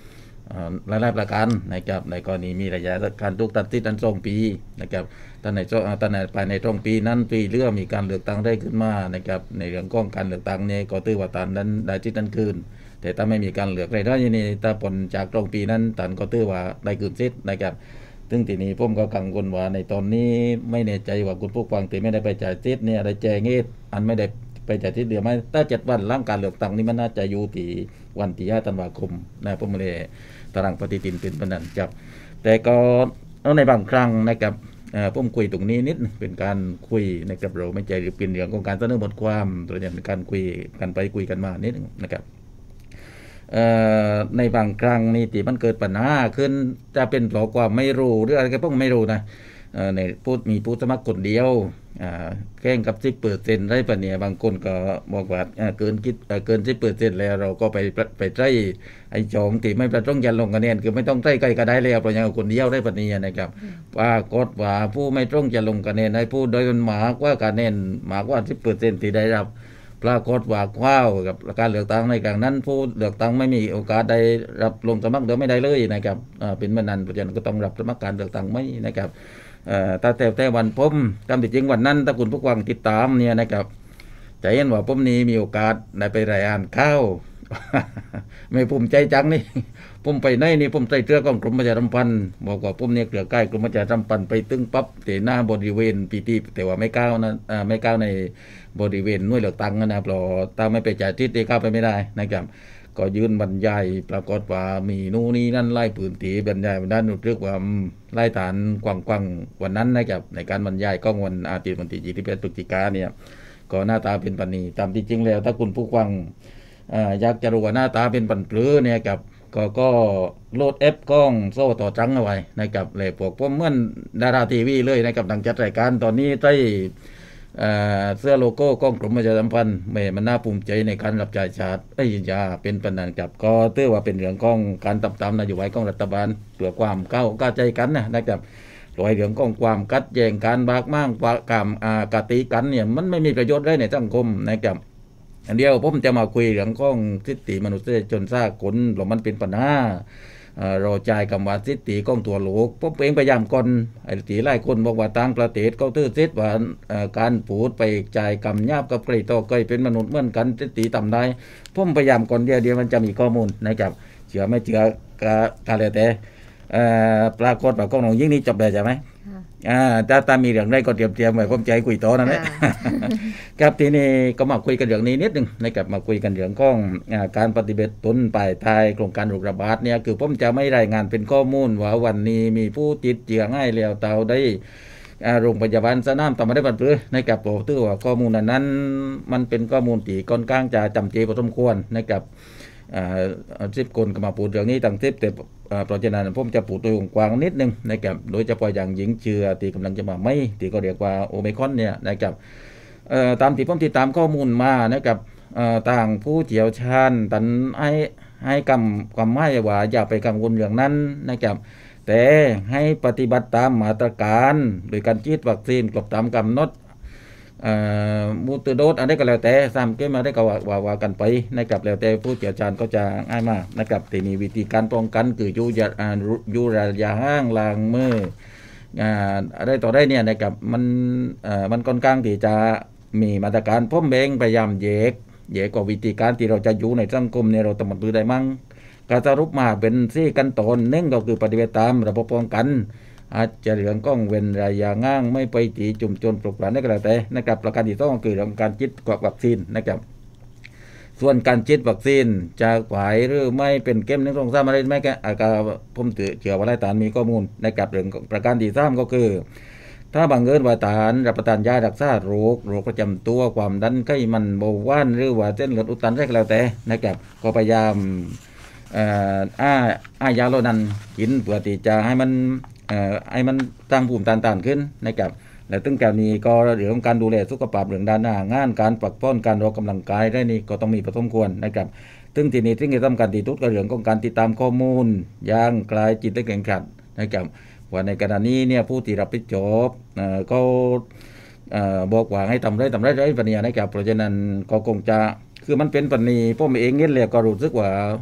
หลายๆประการนะครับในกรณีมีระยะการถูกตัดสิทธิ์อันสองปีนะครับตอนในตอนในภายในตรงปีนั้นปีเรื่องมีการเลือกตั้งได้ขึ้นมานะครับในเรื่องของการเลือกตั้งเนี่ยก็ถือว่าตานนั้นได้สิทธิ์นั้นคืนแต่ถ้าไม่มีการเลือกอะไรได้นี่ถ้าผลจากตรงปีนั้นตานก็ถือว่าได้คืนสิทธิ์นะครับซึ่งทีนี้ผมก็กังวลว่าในตอนนี้ไม่แน่ใจว่าคุณผู้ฟังที่ไม่ได้ไปจ่ายสิทธิ์เนี่ยได้แจ้งเหตุอันไม่ได้ไปจ่ายสิทธิ์เดียวไหมถ้าเจ็ดวันหลังการเลือกตั้งนี่มันน่าจะอยู่ที่วันที่ห้าธันวาคมนะผมเลยตารางปฏิทินเป็นปนันจับแต่ก็ในบางครั้งนะครับผมคุยตรงนี้นิดเป็นการคุยนะครับเราไม่ใจหรือเป็นเรื่องของการเสนอบทความตัวอย่างเป็นการคุยกันไปคุยกันมานิดนะครับในบางครั้งนี่ที่มันเกิดปัญหาขึ้นจะเป็นเพราะความไม่รู้หรืออะไรก็พวกไม่รู้นะในพูดมีผู้สมัครคนเดียวแข่งกับสิบเปอร์เซ็นต์ได้ปะเนี่ยบางคนก็บอกว่าเกินคิดเกินสิบเปอร์เซ็นต์แล้วเราก็ไปไปใช้ไอ้จองที่ไม่ประต้องยันลงคะแนนคือไม่ต้องใช้ใกล้ก็ได้แล้วเพราะอย่างคนเดียวได้ปะเนี่ยนะครับปรากฏว่าผู้ไม่ต้องจะลงคะแนนให้ผู้โดยมันหมากว่าคะแนนหมากว่าสิบเปอร์เซ็นต์ที่ได้รับปรากฏว่าว้าวกับการเลือกตั้งในครั้งนั้นผู้เลือกตั้งไม่มีโอกาสได้รับลงสมัครเดิมไม่ได้เลยนะครับเป็นมันนั้นเพราะฉะนั้นก็ต้องรับสมัครการเลือกตั้งไม่นะครับถ้าแต่แต่วันผมตามที่จริงวันนั้นถ้าคุณผู้ฟังติดตามเนี่ยนะครับจะเห็นว่าผมนี้มีโอกาสได้ไปรายงานข่าว ไม่ภูมิใจจังนี่ผมไปไหนนี่ผมใส่เสื้อกองกรมประชาสัมพันธ์บอกว่าผมเนี่ยเกลือใกล้กรมประชาสัมพันธ์ไปตึงปั๊บแต่หน้าบริเวณปีที่แต่ว่าไม่ก้าวนะไม่ก้าวในบริเวณหน่วยเลือกตั้งนะเพราะถ้าไม่ไปจ่ายทิศที่เข้าไปไม่ได้นะครับก็ยืนบรรยายปรากฏว่ามีนู่นนี่นั่นไล่ปืนตีบรรยายวันนั้นเรียกว่าไล่ฐานกว้างๆวันนั้นนะครับในการบรรยายก็วันอาทิตย์วันที่ยี่สิบเอ็ดพฤศจิกายนเนี่ยก็หน้าตาเป็นปานนี้ตามที่จริงแล้วถ้าคุณผู้ฟังอยากจะรู้ว่าหน้าตาเป็นปันปลื้อเนี่ยกับก็ก็โหลดแอปกล้องโซ่ต่อจังเอาไว้นะครับเลยพวกผมเหมือนดาราทีวีเลยนะครับดังจัดรายการตอนนี้ใช้เสื้อโลโก้กล้องกรมประชาสัมพันธ์แม่มันน่าภูมิใจในการรับจ่ายชาติไอ้ยาเป็นปัญหากับก็เตื้อว่าเป็นเรื่องของการตามๆนโยบายของรัฐบาลเพื่อความก้าวก้าวใจกันนะนะครับรอยเรื่องของความกัดแย่งการบากมั่งกามอากาตีกันเนี่ยมันไม่มีประโยชน์ได้ในสังคมนะครับอันเดียวผมจะมาคุยเรื่องของสิทธิมนุษยชนสากลหรือมันเป็นปัญหาเราจ่ายกับว่าสิทธิของตัวโลกผมเองพยายามก่อนไอ้ตีหลายคนบอกว่าต่างประเทศเขาถือสิทธิว่าการพูดไปจ่ายกำยาบกับใครต่อใครเป็นมนุษย์เหมือนกันสิทธิต่ำได้ผมพยายามก่อนเดียวเดียวมันจะมีข้อมูลนะครับเชื่อไม่เชื่อการเลยแต่ปรากฏว่าของน้องยิ่งนี้จบได้ใช่ไหมอ่าถ้าตามีเรื่องใดก็เตรียมเตรียมไว้ผมจะให้คุยต่อนั่นแหละครับทีนี้ก็มาคุยกันเรื่องนี้นิดนึงนะครับมาคุยกันเรื่องของการปฏิบัติตนปลายทายโครงการโรคระบาดเนี่ยคือผมจะไม่รายงานเป็นข้อมูลว่าวันนี้มีผู้ติดเชื้อง่ายแล้วเตาได้โรงพยาบาลสนามต่อมาได้บันทึกนะครับผมถือว่าข้อมูลนั้นมันเป็นข้อมูลที่ค่อนข้างจะจำเจพอสมควรนะครับสิบคนก็มาพูดเรื่องนี้ตั้งสิบแต่เพราะฉะนั้นผมจะพูดโดยกว้างนิดนึงนะครับโดยเฉพาะอย่างหญิงเชื้อที่กำลังจะมาไม่ที่ก็เรียกว่าโอไมครอนเนี่ยนะครับตามที่ผมติดตามข้อมูลมานะครับต่างผู้เชี่ยวชาญตันให้ให้คำความหมายว่าอย่าไปกังวลเรื่องนั้นนะครับแต่ให้ปฏิบัติตามมาตรการโดยการฉีดวัคซีนครบตามกำหนดมูตโดสอะไรก็แล้วแต่ซ้ำเก็บมาได้ก็ว่าว่ากันไปนะครับแล้วแต่ผู้เชี่ยวชาญก็จะง่ายมากนะครับที่มีวิธีการป้องกันคืออยู่อย่าอยู่ระยะห่างล้างมืออะไรต่อได้เนี่ยนะครับมันมันค่อนข้างที่จะมีมาตรการพ่มเบงพยายามแยกแยกกับวิธีการที่เราจะอยู่ในสังคมเนี่ยเราต้องมือได้มั่งการสรุปมาเป็นสี่ขั้นตอนหนึ่งก็คือปฏิบัติตามระบบป้องกันอาจจะเรื่องก้องเว้นระยะง่างไม่ไปตีจุ่มจนปลุกปลานได้ก็แล้วแต่นะครับประการที่สองคือเรื่องการฉีดวัคซีนนะครับส่วนการฉีดวัคซีนจะไหวหรือไม่เป็นเกมหนึ่งสองสามอะไรไม่แก่อาการผมเชื่อว่าหลายฐานมีข้อมูลนะครับเรื่องประการที่สามก็คือถ้าบังเอิญว่าฐานรับประทานยารักษาโรคโรคประจำตัวความดันไขมันเบาหวานหรือว่าเส้นเลือดอุดตันได้ก็แล้วแต่นะครับก็พยายามอ่าอ้าอ้ายาเหล่านั้นกินเพื่อที่จะให้มันเอ่อไอ้มันตั้งภูมิต้านทานขึ้นนะครับและตึงแก่นี้ก็เรื่องของการดูแลสุขภาพเรื่องด้านหน้างานการปักป้อนการออกกำลังกายได้นี่ก็ต้องมีประสมควรนะครับตึงทีนี้ตึงจะต้องการติดทุกเรื่องของการติดตามข้อมูลอย่างกลายจิตและแข่งขันนะครับว่าในขณะนี้เนี่ยผู้ที่รับผิดชอบเอ่อก็เอ่อบอกว่าให้ทำได้ทำได้ได้ปะเนี่ยนะครับเพราะฉะนั้นก็คงจะคือมันเป็นปะนี้ผมเองเนี่ยแหละก็รู้สึกว่า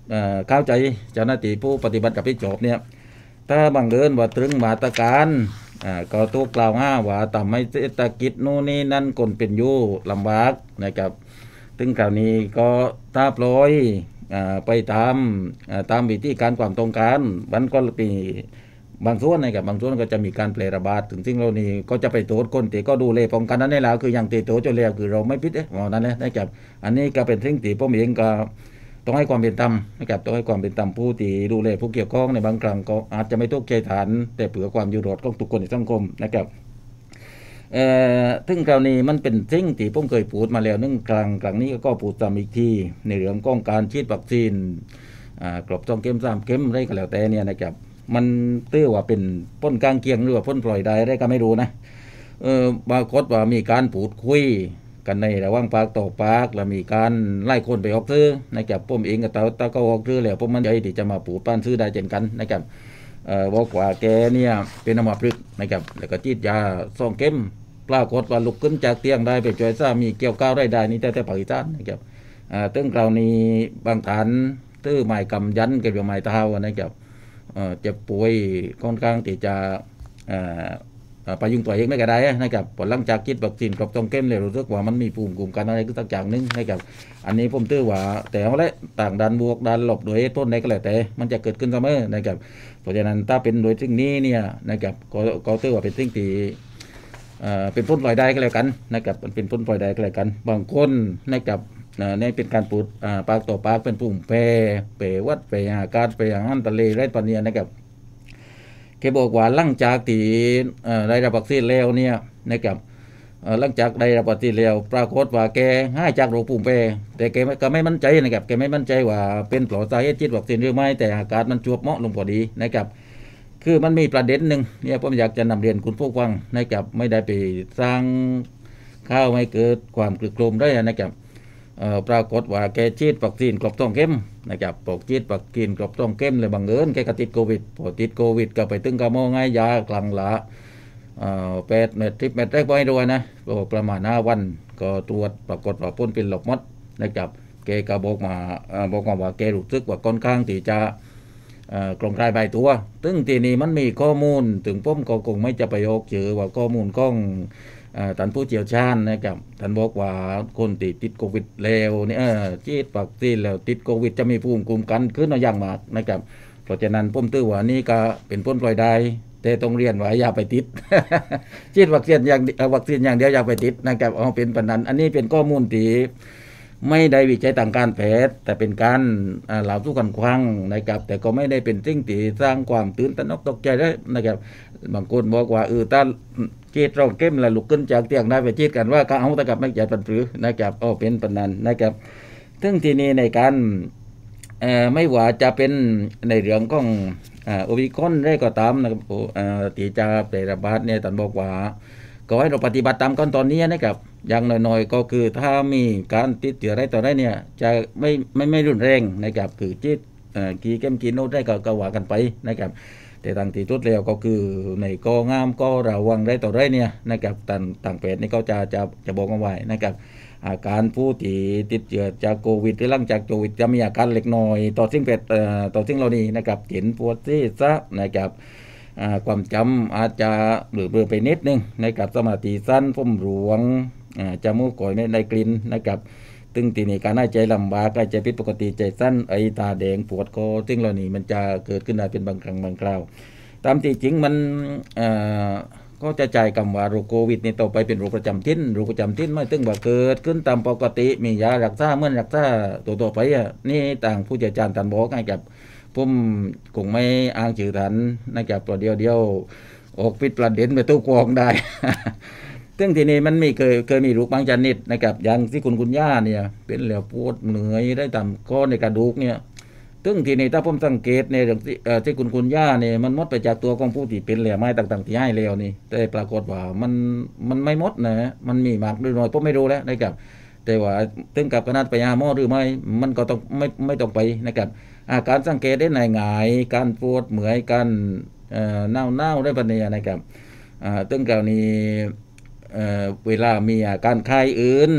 เข้าใจเจ้าหน้าที่ผู้ปฏิบัติรับผิดชอบเนี่ยถ้าบังเอิญว่าถึงมาตรการก็ถูกกล่าวหาว่าทำให้เศรษฐกิจโน่นนี่นั่นคนเป็นอยู่ลำบากนะครับถึงคราวนี้ก็ถ้าปล่อยไปตามตามวิธีการความต้องการมันก็มีบางส่วนนะครับบางส่วนก็จะมีการแพร่ระบาดถึงซึ่งเรานี่ก็จะไปโทษคนที่ก็ดูแลป้องกันนั้นได้แล้วคืออย่างตีโตจนแล้วคือเราไม่ผิดเอ๊ะนั่นแหละนะครับอันนี้ก็เป็นสิ่งที่ผมเองก็ต้องให้ความเป็นธรรมนะครับต้องให้ความเป็นธรรมผู้ที่ดูแลผู้เกี่ยวข้องในบางครั้งก็อาจจะไม่ทุกข์ใจฐานแต่เผื่อความอยู่รอดของทุกคนในสังคมนะครับเอ่อถึงคราวนี้มันเป็นสิ่งที่ผมเคยพูดมาแล้วนึงครั้งครั้งนี้ก็พูดซ้ำอีกทีในเรื่องของการฉีดวัคซีนอ่ากรอบสองเข็มสามเข็มอะไรก็แล้วแต่เนี่ยนะครับมันตื้อว่าเป็นพ้นกลางเคียงหรือว่าพ้นปล่อยได้อะไรก็ไม่รู้นะเออบางคนว่ามีการพูดคุยกันในระหว่างปากต่อปากแล้วมีการไล่คนไปออกซื้อนะครับผมเองก็ตาตาก็ออกซื้อแล้วผมมันใจที่จะมาพูดป้านซื้อได้เช่นกันนะครับเอ่อบอกว่าแกเนี่ยเป็นอัมพฤกษ์นะครับแล้วก็จีดยาซ่องเข็มปรากฏว่าลุกขึ้นจากเตียงได้ไปช่วยสามีเกี่ยวก้าวได้ได้นี่แต่แต่ปากอีสานนะครับอ่าตึ้งคราวนี้บางฐานตื้อหมายกำยันกับหมายเท้านะครับเจ็บป่วยค่อนข้างที่จะไปยุงตัวเองไม่ก็ได้นะครับพอหลังจากคิดวัคซีนครบต้องเข้มเลยรู้สึกว่ามันมีภูมิคุ้มกันอะไรก็ต่างอย่างนึงนะครับอันนี้ผมตื้อว่าแต่เอาละต่างดันบวกดันหลบโดยต้นในก็แล้วแต่มันจะเกิดขึ้นเสมอนะครับเพราะฉะนั้นถ้าเป็นโดยสิ่งนี้เนี่ยนะครับก็ก็ตื้อว่าเป็นสิ่งที่เป็นพ้นปล่อยได้ก็แล้วกันนะครับมันเป็นพ้นปล่อยได้ก็แล้วกันบางคนนะครับนี่เป็นการปูดปากต่อปากเป็นปุ่มแปรเปวัดเปอาการเปอาหารทะเลไรปะเนี่ยนะครับแกบอกว่าหลังจากที่ได้รับวัคซีนแล้วเนี่ยนะครับหลังจากได้รับวัคซีนแล้วปรากฏว่าแกหายจากโรคปุ่มแปรแต่แกก็ไม่มั่นใจนะครับแกไม่มั่นใจว่าเป็นเพราะสาเหตุฉีดวัคซีนหรือไม่แต่อาการมันจวบเหมาะลงพอดีนะครับคือมันมีประเด็นหนึ่งเนี่ยผมอยากจะนำเรียนคุณผู้ฟังนะครับไม่ได้ไปสร้างข้าวให้เกิดความกลึกโครมได้นะครับปรากฏว่าแกฉีดวัคซีนครบสองเข็มนะครับปกฉีดวัคซีนครบสองเข็มเลยบังเอิญแกก็ติดโควิดพอติดโควิดก็ไปตึงกระโมง่ายยากลางละแปดเม็ดทิปเม็ดแรกไว้ด้วยนะประมาณห้าวันก็ตรวจปรากฏว่าพ้นเป็นหลบมดนะครับแกก็บอกมาบอกมาว่าแกรู้สึกว่าค่อนข้างที่จะกลงกลายใบตัวตึงทีนี้มันมีข้อมูลถึงผมก็คงไม่จะไปออกชื่อว่าข้อมูลของท่านผู้เชี่ยวชาญนะครับท่านบอกว่าคนติดติดโควิดแล้วเนี่ยฉีดวัคซีนแล้วติดโควิดจะมีภูมิคุ้มกันขึ้นอย่างมากนะครับเพราะฉะนั้นผมตื้อว่านี่ก็เป็นพ้นปล่อยได้แต่ต้องเรียนว่าอย่าไปติด ฉีดวัคซีนอย่างวัคซีนอย่างเดียวอย่าไปติดนะครับเอาเป็นปนันอันนี้เป็นข้อมูลที่ไม่ได้วิจัยทางการแพทย์แต่เป็นการเล่าสู่กันฟังนะครับแต่ก็ไม่ได้เป็นสิ่งที่สร้างความตื่นตระหนกตกใจได้นะครับบางคนบอกว่าเออถ้าฉีดเราเข้มแล้วลุกขึ้นจากเตียงได้ไปฉีดกันว่าก็เอาแต่กับไม่ใจปันปรือนะครับเอาเป็นปนันนะครับซึ่งทีนี้ในการไม่ว่าจะเป็นในเรื่องของโอมิครอนได้ก็ตามนะครับที่จะแพร่ระบาดเนี่ยท่านบอกว่าก็ให้เราปฏิบัติตามขั้นตอนนี้นะครับอย่างน้อยๆก็คือถ้ามีการติดเชื้ออะไรต่อได้เนี่ยจะไม่ไม่ไม่รุนแรงนะครับคือฉีดกี่เข้มกี่โน้ตได้ก็ก็ว่ากันไปนะครับแต่ทางที่ทุดแล้วก็คือในก็งามก็ระวังได้ต่อได้เนี่ยนะครับต่างต่างแพทย์นี่ก็จะจะจะบอกเอาไว้นะครับอาการผู้ที่ติดเชื้อจากโควิดหรือหลังจากโควิดจะมีอาการเล็กน้อยต่อสิ่งแปลกต่อสิ่งเหล่านี้นะครับเห็นปวดที่ซะนะครับความจำอาจจะหรือเบลอไปนิดนึงนะครับสมาธิสั้นผมหลวงจมูกก่อยไม่ได้กลิ่นนะครับตึงทีนี้การหายใจลำบากหายใจผิดปกติใจสั้นไอตาแดงปวดคอซึ่งเหล่านี้มันจะเกิดขึ้นได้เป็นบางครั้งบางคราวตามที่จริงมันก็จะจ่ายคำว่าโรคโควิดนี่ต่อไปเป็นโรคประจำถิ่นโรคประจำถิ่นไม่ตึงว่าเกิดขึ้นตามปกติมียารักษาเหมือนรักษาตัวต่อไปอ่ะนี่ต่างผู้เชี่ยวชาญท่านบอกนะครับผมคงไม่อ้างชื่อท่านนะครับตัวเดียวเดียวออกปิดประเด็นไปตู้กวงได้ ซึ่งทีนี้มันมีเคยเคยมีโรคบางชนิดนะครับอย่างที่คุณคุณย่าเนี่ยเป็นแล้วปวดเหนื่อยได้ตามข้อในกระดูกเนี่ยซึ่งทีนี้ถ้าผมสังเกตในเรื่องที่ที่คุณคุณย่าเนี่ยมันหมดไปจากตัวของผู้ที่เป็นแล้วไม้ต่างๆที่ให้แล้วนี่แต่ปรากฏว่ามันมันไม่หมดนะมันมีมากหรือน้อยผมไม่รู้แล้วนะครับแต่ว่าถึงกับขนาดไปหาหมอหรือไม่มันก็ต้องไม่ไม่ต้องไปนะครับอาการสังเกตได้ง่ายๆการปวดเหมื่อยการเน่าเน่าได้ปะเนี่ยนะครับตึงกรณีเวลามีอาการไข้อื่น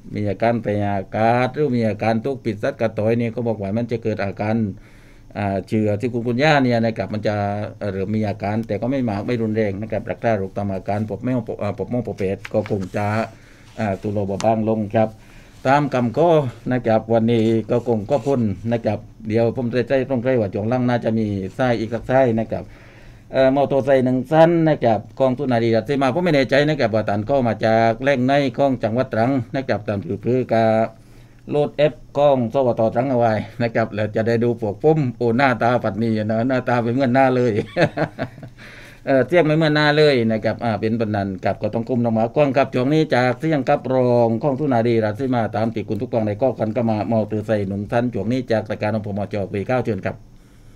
มีอาการแพ้อากาศหรือมีอาการตุกปิดซัดกระต่อยนี่ก็บอกว่ามันจะเกิดอาการเชื้อที่คุณคุณย่าเนี่ยนะครับมันจะหรือมีอาการแต่ก็ไม่มากไม่รุนแรงนะครับรักษาโรคตามอาการปบแมวปบมองปบเป็ดก็คงจะตุโลบบ้างลงครับตามคำก็นะครับวันนี้ก็คงก็พ้นนะครับเดี๋ยวผมจะใจต้องใจว่าจงลังน่าจะมีไส้อีกสักไส้นะครับเอ่อมอเตอร์ไซค์หนึ่งสั้นนะครับกองทุนนาดีรัฐมาผมไม่แน่ใจนะครับว่าตันก็มาจากแหล่งในของจังหวัดตรังนะครับตามถือพือกาโหลดแอปกล้องสวตตรังเอาไว้นะครับแล้วจะได้ดูพวกปุ่มโอ้หน้าตาปัดนี้นะหน้าตาเป็นเหมือนหน้าเลย เออเทียบไม่เหมือนหน้าเลยนะครับอ่าเป็นปนันกับก็ต้องกุมลงมากว้างครับช่วงนี้จากเสียงกับรองกองทุนนาดีรัฐมาตามติคุณทุกกองในก็กันก็มามอเตอร์ไซค์หนุ่มสั้นช่วงนี้จากรายการของผมจปีเก้าเชิญครับ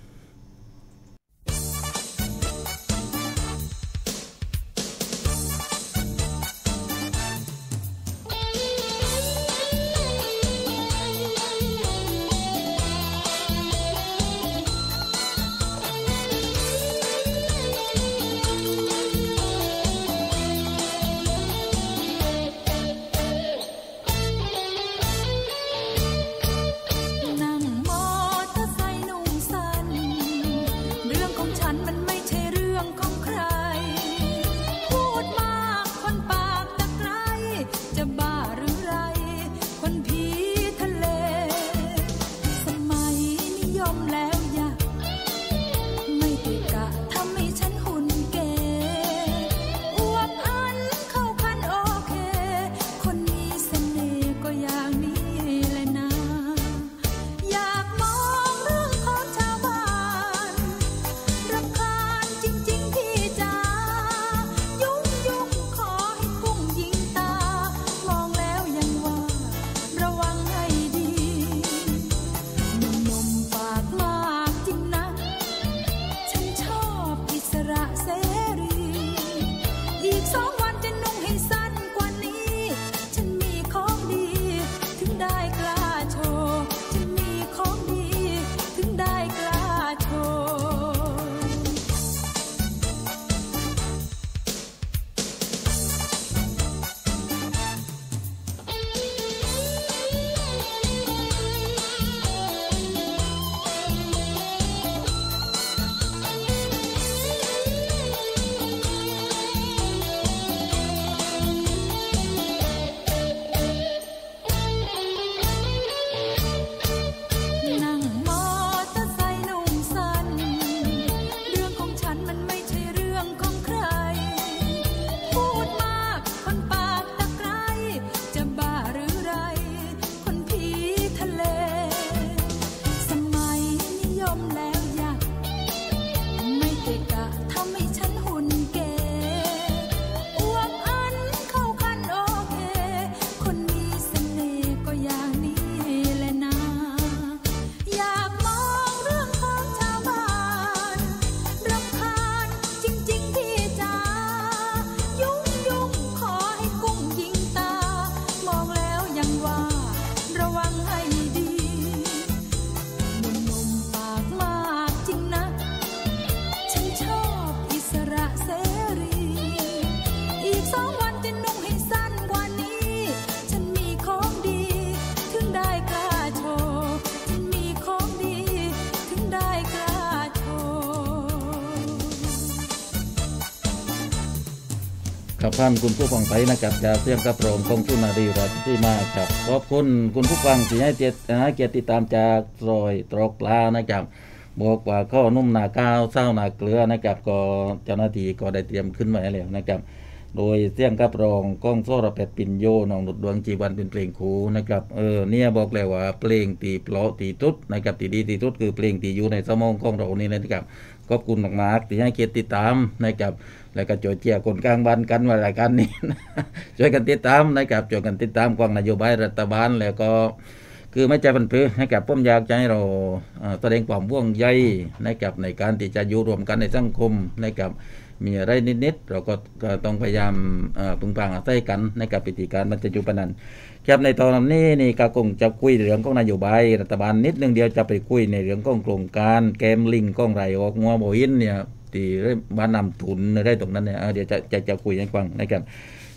ครับท่านคุณผู้ฟังไปนะครับจากเสียงกระโปรงของทุนนาดีรัฐที่มาครับขอบคุณคุณผู้ฟังที่ให้เกียรติให้เกียรติติดตามจากซอยตรอกปลานะครับบอกว่าข้อนุ่มนาก้าวเศร้านาเกลือนะครับก็เจ้าหน้าที่ก็ได้เตรียมขึ้นมาแล้วนะครับโดยเสียงกระโปรงกล้องโซ่ระเบิดปิ่นโยน้องหนุดดวงจีวันเป็นเพลงครูนะครับเออเนี่ยบอกเลยว่าเพลงตีเพลาะตีตุ๊ดนะครับตีดีตีตุ๊ดคือเพลงตีอยู่ในสมองของเรานี่นะครับขอบคุณมากๆที่ให้เกียรติติดตามนะครับแล้วก็ช่วยเชียร์คนกลางบ้านกันว่ารายการนี้ ช่วยกันติดตามนะครับช่วยกันติดตามความนโยบายรัฐบาลแล้วก็คือไม่ใจบันพื้นนะครับผมอยากให้เราแสดงความห่วงใยนะครับในการที่จะอยู่รวมกันในสังคมนะครับมีอะไรนิดๆเราก็ต้องพยายามพึงพาอาศัยกันนะครับพิธีการมันจะอยู่ปานนั้นครับในตอนนี้นี่ก็คงจะคุยเรื่องของนโยบายรัฐบาลนิดนึงเดียวจะไปคุยในเรื่องของโครงการแกมลิงของไรออกงัวโบอินเนี่ยที่บ้านนำทุนได้ตรงนั้นเนี่ยเดี๋ยวจะจะจะคุยให้ฟังนะครับ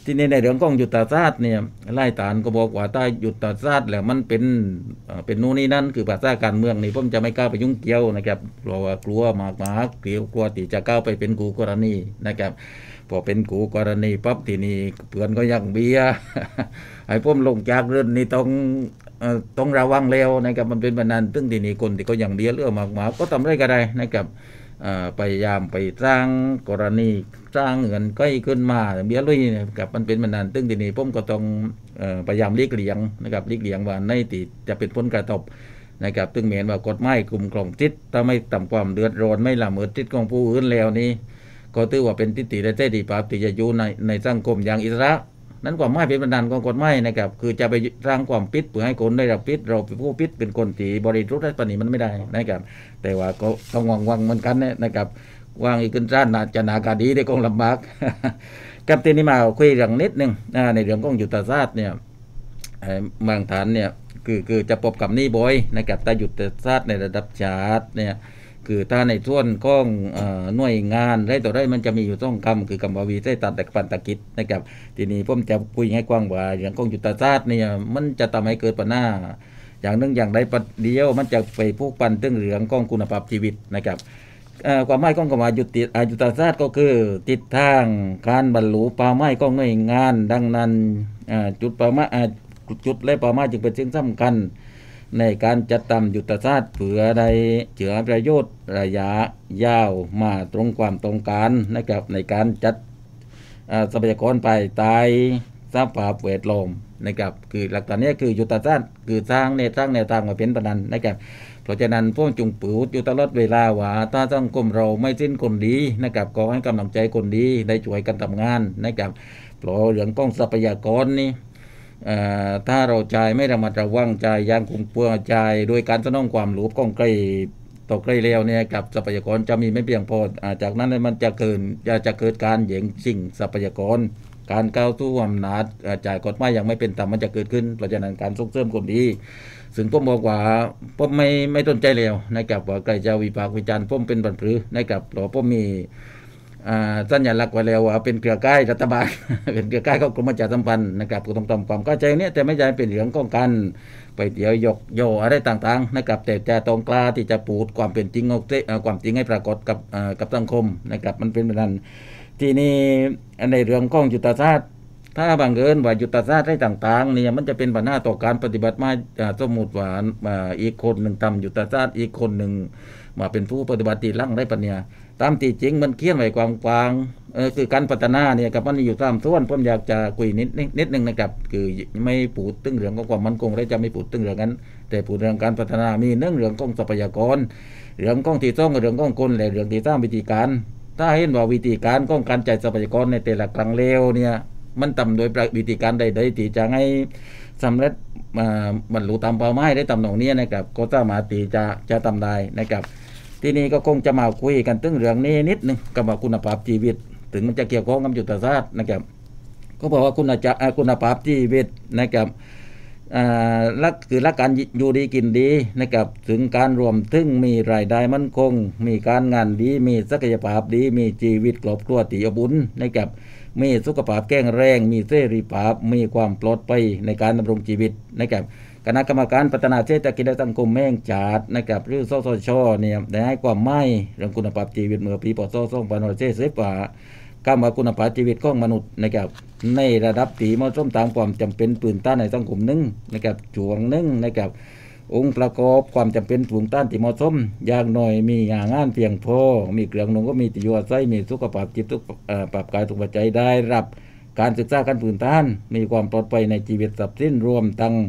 ที่นี่ในเรื่องของยุทธศาสตร์เนี่ยไล่ตานก็บอกว่าถ้ายุทธศาสตร์แล้วมันเป็นเป็นนู่นนี่นั่นคือภาษาการเมืองนี่ผมจะไม่กล้าไปยุ่งเกี่ยวนะครับเพราะว่ากลัวมากมากเกลียวกลัวที่จะก้าวไปเป็นกูกรณีนะครับพอเป็นกูกรณีปั๊บทีนี้เพื่อนก็ยังเบียไอ้ผมลงจากเรือนนี่ต้องต้องระวังแล้วนะครับมันเป็นบันดาลตึ้งทีนี้คนที่ก็ยังเบียเรื่องมากมากก็ทำได้ก็ได้นะครับพยายามไปสร้างกรณีสร้างเงินก็ขึ้นมาเบี้ยลุยนะครับมันเป็นมานานตึ้งทีนี้ผมก็ต้องพยายามเลีกเลี่ยงนะครับเลีกเลี่ยงว่าในที่จะเป็นผลกระทบนะครับตึงเหม็นว่ากฎหมายกลุ่มกล่องจิตถ้าไม่ต่ำความเดือดร้อนไม่ละเมิดจิตของผู้อื่นแล้วนี้ก็ถือว่าเป็นทิฏฐิและเจดีย์ปราบที่จะอยู่ในในสังคมอย่างอิสระนั้นความหมายเป็นบันดาลของกฎหมายนะครับคือจะไปสร้างความปิดเพื่อให้คนได้รับปิดเราผู้ปิดเป็นคนที่บริสุทธิ์ได้ปานนี้มันไม่ได้นะครับแต่ว่าก็ต้องวังวังเหมือนกันนะครับวางอีกขึ้นร้านนาจะนาคาดีได้คงลำบากกับทีนี้มาคุยเรื่องนิดนึงในเรื่องของยุทธศาสตร์เนี่ยบางฐานเนี่ยคือคือจะพบกับนี่บ่อยนะครับแต่ยุทธศาสตร์ในระดับชาติเนี่ยคือถ้าในส่วนของหน่วยงานได้ต่อได้มันจะมีอยู่สองคำคือกรรมวิธีตัดแต่ปันตกิจนะครับทีนี้ผมจะคุยให้กว้างว่าอย่างของยุทธศาสตร์เนี่ยมันจะทำให้เกิดปัญหาอย่างหนึ่งอย่างใดประเดียวมันจะไปผูกพันตึงเรื่องของคุณภาพชีวิตนะครับความหมายของคำว่ายุติยุทธศาสตร์ก็คือทิศทางการบรรลุเป้าหมายของหน่วยงานดังนั้นจุดเป้าหมายจุดและเป้าหมายจึงเป็นสิ่งสำคัญในการจัดทำยุทธศาสตร์เพื่อได้เจือประโยชน์ระยะยาวมาตรงความต้องการนะครับในการจัดทรัพยากรไปตายสภาพแวดล้อมนะครับคือหลักการนี้คือยุทธศาสตร์คือสร้างแนวสร้างแนวทางมาเป็นประเด็นนะครับเพราะฉะนั้นพวกจุงปืดอยู่ตลอดเวลาว่าถ้าสังคมเราไม่สิ้นคนดีนะครับก็ให้กำลังใจคนดีได้ช่วยกันทำงานนะครับเพราะเรื่องของทรัพยากรนี่ถ้าเราจ่ายไม่ระมัดระวังจ่ายยางคงเปลืองจ่ายโดยการสนองความหลูบของใกล้ต่อใกล้แล้วเนี่ยกับทรัพยากรจะมีไม่เพียงพอจากนั้นมันจะเกิดจะจะเกิดการแย่งชิงทรัพยากรการก้าวสู่อำนาจจ่ายกฎหมายอย่างไม่เป็นธรรมมันจะเกิดขึ้นเพราะฉะนั้นการส่งเสริมคนดีซึ่งผมบอกว่าผมไม่ไม่สนใจแล้วนะครับว่าใครจะวิพากษ์วิจารณ์ผมเป็นบันพรือนะครับเพราะผมมีสัญลักษณ์ไว้แล้วว่าเป็นเครือข่ายรัฐบาล เป็นเครือข่ายของกรมประชาสัมพันธ์นะครับก็ต้องทำความเข้าใจเนี่ยแต่ไม่ใช่เป็นเรื่องของการไปเดี๋ยวยกโยอะไรต่างๆนะครับแต่จะต้องกล้าที่จะพูดความเป็นจริงเอาความจริงให้ปรากฏกับกับสังคมนะครับมันเป็นแบบนั้นทีนี้ในเรื่องของยุทธศาสตร์ถ้าบังเอิญว่ายุทธศาสตร์ได้ต่างๆเนี่ยมันจะเป็นปัญหาต่อการปฏิบัติมาสมมุติว่าอีกคนหนึ่งทำยุทธศาสตร์อีกคนหนึ่งมาเป็นผู้ปฏิบัติตีลั่งได้ปัญญาตามที่จริงมันเขียนไว้กว้างๆเออคือการพัฒนาเนี่ยกับมันอยู่ตามส่วนผมอยากจะคุยนิดนิดนึงนะครับคือไม่พูดตึงเรื่องของความมั่นคงและจะไม่พูดตึงเรื่องนั้นแต่พูดเรื่องการพัฒนามีเรื่องเรื่องของทรัพยากรเรื่องของที่ต้องเรื่องของคนและเรื่องที่สร้างวิธีการถ้าเห็นว่าวิธีการของการจ่ายทรัพยากรในแต่ละครั้งเลวเนี่ยมันทำโดยวิธีการใดๆที่จะให้สำเร็จบรรลุตามเป้าหมายได้ตำแหน่งนี้นะครับก็สามารถที่จะจะทำได้นะครับทีนี้ก็คงจะมาคุยกันถึงเรื่องนี้นิดนึงกับคุณภาพชีวิตถึงมันจะเกี่ยวข้องกับยุทธศาสตร์นะครับก็บอกว่าคุณจะคุณภาพชีวิตนะครับลักคือลักการอยู่ดีกินดีนะครับถึงการรวมถึงมีรายได้มั่นคงมีการงานดีมีศักยภาพดีมีชีวิตครอบครัวที่อบอุ่นนะครับมีสุขภาพแข็งแรงมีเสรีภาพมีความปลอดภัยในการดำรงชีวิตนะครับคณะกรรมการพัฒนาเศรษฐกิจและสังคมแห่งชาตินะครับหรือสสช.เนี่ยได้ให้ความหมายเรื่องคุณภาพชีวิตเมื่อปีพ.ศ. สองพันห้าร้อยสี่สิบว่าคำว่าคุณภาพชีวิตของมนุษย์นะครับในระดับที่เหมาะสมตามความจำเป็นพื้นฐานในสังคมหนึ่งนะครับช่วงหนึ่งนะครับองค์ประกอบความจำเป็นพื้นฐานที่เหมาะสมอย่างหน่อยมีงานเพียงพอมีเครื่องนุ่งก็มีที่อยู่อาศัยมีสุขภาพจิตสุขภาพกายสุขภาพใจได้รับการศึกษาขั้นพื้นฐานมีความปลอดภัยในชีวิตทรัพย์สินรวมทั้ง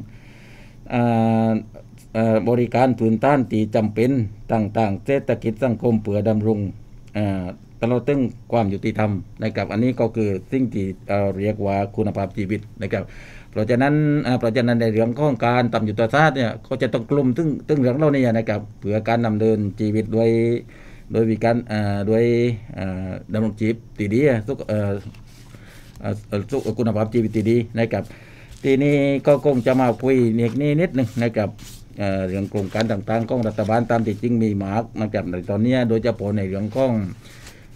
บริการพื้นฐานที่จำเป็นต่างๆเศรษฐกิจสังคมเพื่อดำรงตลอดถึงความยุติธรรมนะครับอันนี้ก็คือสิ่งที่เรียกว่าคุณภาพชีวิตนะครับเพราะฉะนั้นเพราะฉะนั้นในเรื่องของการทำยุทธศาสตร์เนี่ยก็จะต้องกลุ่มถึงถึงเรื่องเราเนี่ยนะครับเพื่อการดำเนินชีวิตโดยโดยวิการโดยดำรงชีวิตที่ดีสุขสุขคุณภาพชีวิตที่ดีนะครับทีนี้ก็คงจะมาคุยเรื่องนี้นิดนึงนะครับเรื่องโครงการต่างๆของรัฐบาลตามที่จริงมีมากนะครับในตอนนี้โดยเฉพาะในเรื่องของ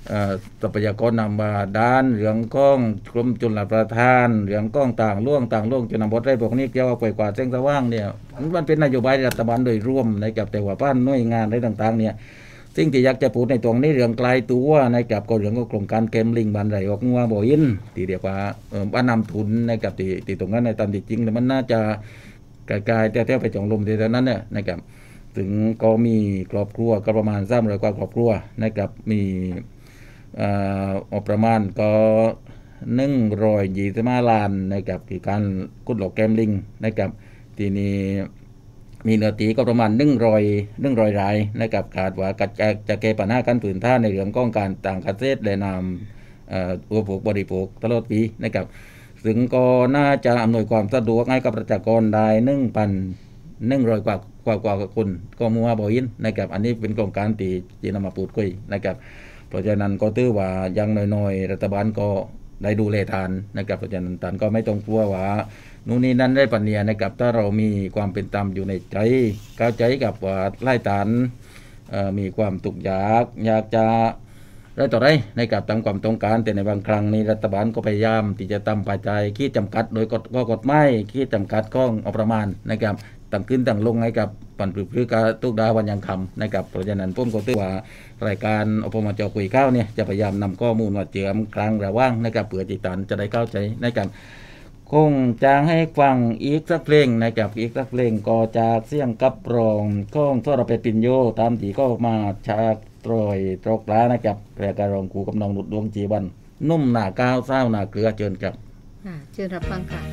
ทรัพยากรน้ำบาดาลเรื่องก้องกรมชลประทานเรื่องก้องต่างล่วงต่างล่วงชนบทได้พวกนี้เกี่ยวกับไฟกวาดแสงสว่างเนี่ยมันเป็นนโยบายรัฐบาลโดยรวมนะครับแต่ว่าบ้านหน่วยงานอะไรต่างๆเนี่ยสิ่งที่อยากจะพูดในตรงนี้เรื่องไกลตัวนะครับก็เรื่องของโครงการเกมลิงบ้านไรออกงัวบ่อินที่เรียกว่าบ้านนำทุนนะครับที่ที่ตรงนั้นในตามที่จริงมันน่าจะกลายๆแต่ๆไปจองลมที่ตอนนั้นเนี่ยนะครับถึงก็มีครอบครัวก็ประมาณสามร้อยกว่าครอบครัวนะครับมีอ่าประมาณก็หนึ่งร้อยยี่สิบห้าล้านนะครับที่การกุดหลอกเกมลิงนะครับทีนี้มีเนื้อตีก็ประมาณหนึ่งร้อยหนึ่งร้อยรายนะครับคาดว่าจะจะแก้ปัญหาการผืนท่าในเรื่องของการต่างเกษตรและนำอุปโภคบริโภคตลอดปีนะครับซึ่งก็น่าจะอำนวยความสะดวกให้กับประชากรได้หนึ่งพันหนึ่งร้อยกว่ากว่ากว่าคนก็มัวบ่อินนะครับอันนี้เป็นโครงการที่จะนำมาพูดคุยนะครับเพราะฉะนั้นก็ถือว่ายังน้อยๆรัฐบาลก็ได้ดูแลทานนะครับเพราะฉะนั้นทานก็ไม่ต้องกลัวว่านู่นนี่นั่นได้ปัญญานะครับถ้าเรามีความเป็นธรรมอยู่ในใจเข้าใจกับว่าไล่ทานมีความตุกอยากอยากจะได้ต่อได้ในกับตามความต้องการแต่ในบางครั้งนี้รัฐบาลก็พยายามที่จะทำปัจจัยขี้จำกัดโดยกฎก็กฎหมายขี้จำกัดข้องเอาประมาณนะครับตั้งขึ้นตั้งลงให้กับปันปรื้อกาตุกดาวันยังคำนะครับเพราะฉะนั้นผมก็ถือว่ารายการอปมจคุยข้าวเนี่ยจะพยายามนำข้อมูลมาเชื่อมกลางระว่างนะครับเผื่อจิตตันจะได้เข้าใจในการคงจะให้ฟังอีกสักเพลงนะครับอีกสักเพลงก็จากเสียงกับรองข้องท่อเราไปปินโยตามที่ก็มาฉากตรอยตรอกล้านะครับแปลการรองครูกำนองหนุดดวงจีวันนุ่มหน้าก้าวเศร้าหน้าเกลือเชิญครับเชิญรับฟังค่ะ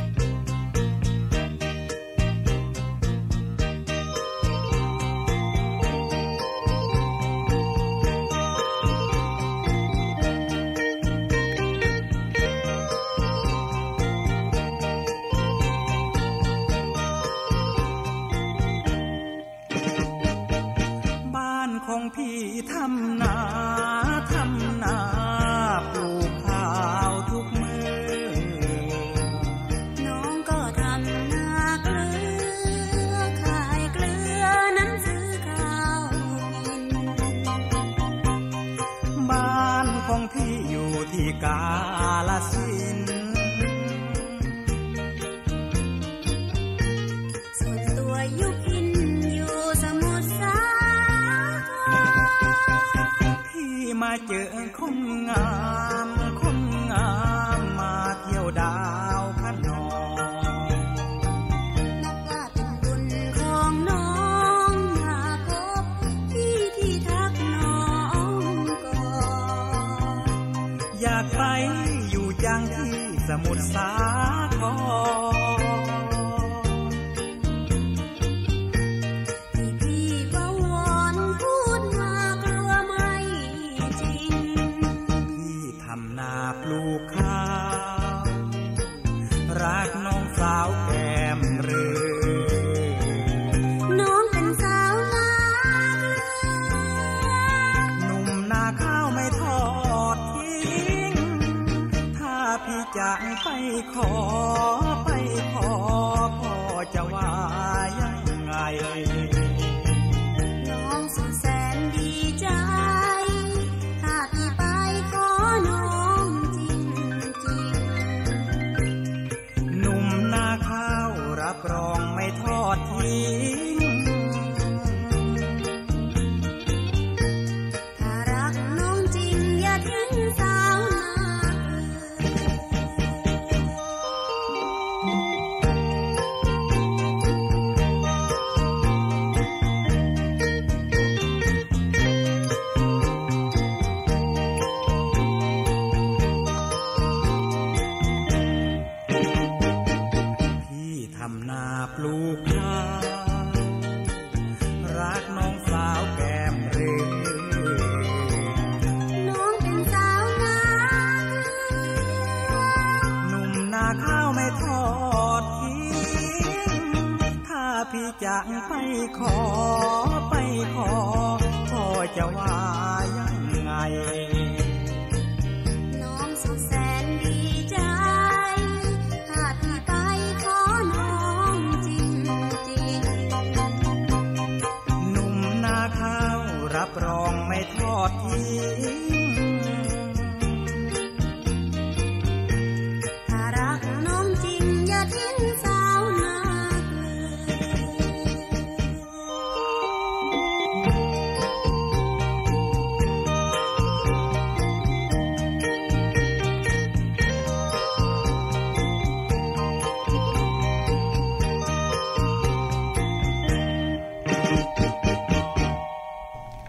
ของพี่ทำนาทำนาปลูกข้าวทุกมือน้องก็ทำนาเกลือขายเกลือนั้นซื้อข้าวกินบ้านของพี่อยู่ที่กาฬสินธุ์ส่วนตัวอยู่กินอยู่สมุทรสามาเจอคนงามคนงามมาเที่ยวดาวพะนองนับว่าเป็นบุญของน้องมาพบพี่ที่ทักน้องก่อนอยากไปอยู่จังที่สมุทรสาครปลูกข้าวรักน้องสาวแก้มเรือน้องเป็นสาวนาเกลือหนุ่มนาข้าวไม่ทอดทิ้งถ้าพี่จะไปขอไปขอพ่อจะว่ายังไงน้องสุดแสนดีใจถ้าพี่ไปขอน้องรับรองไม่ทอดทิ้งถ้ารักน้องจริงอย่าทิ้งสาวนาปลูกข้าวรักน้องสาวแก้มเรือน้องเป็นสาวนาหนุ่มนาข้าวไม่ทอดทิ้งถ้าพี่จะไปขอไปขอพ่อจะว่ายังไงน้องสุดแสนดีใจถ้าพี่ไปขอน้องรับรองไม่ทอดทิ้ง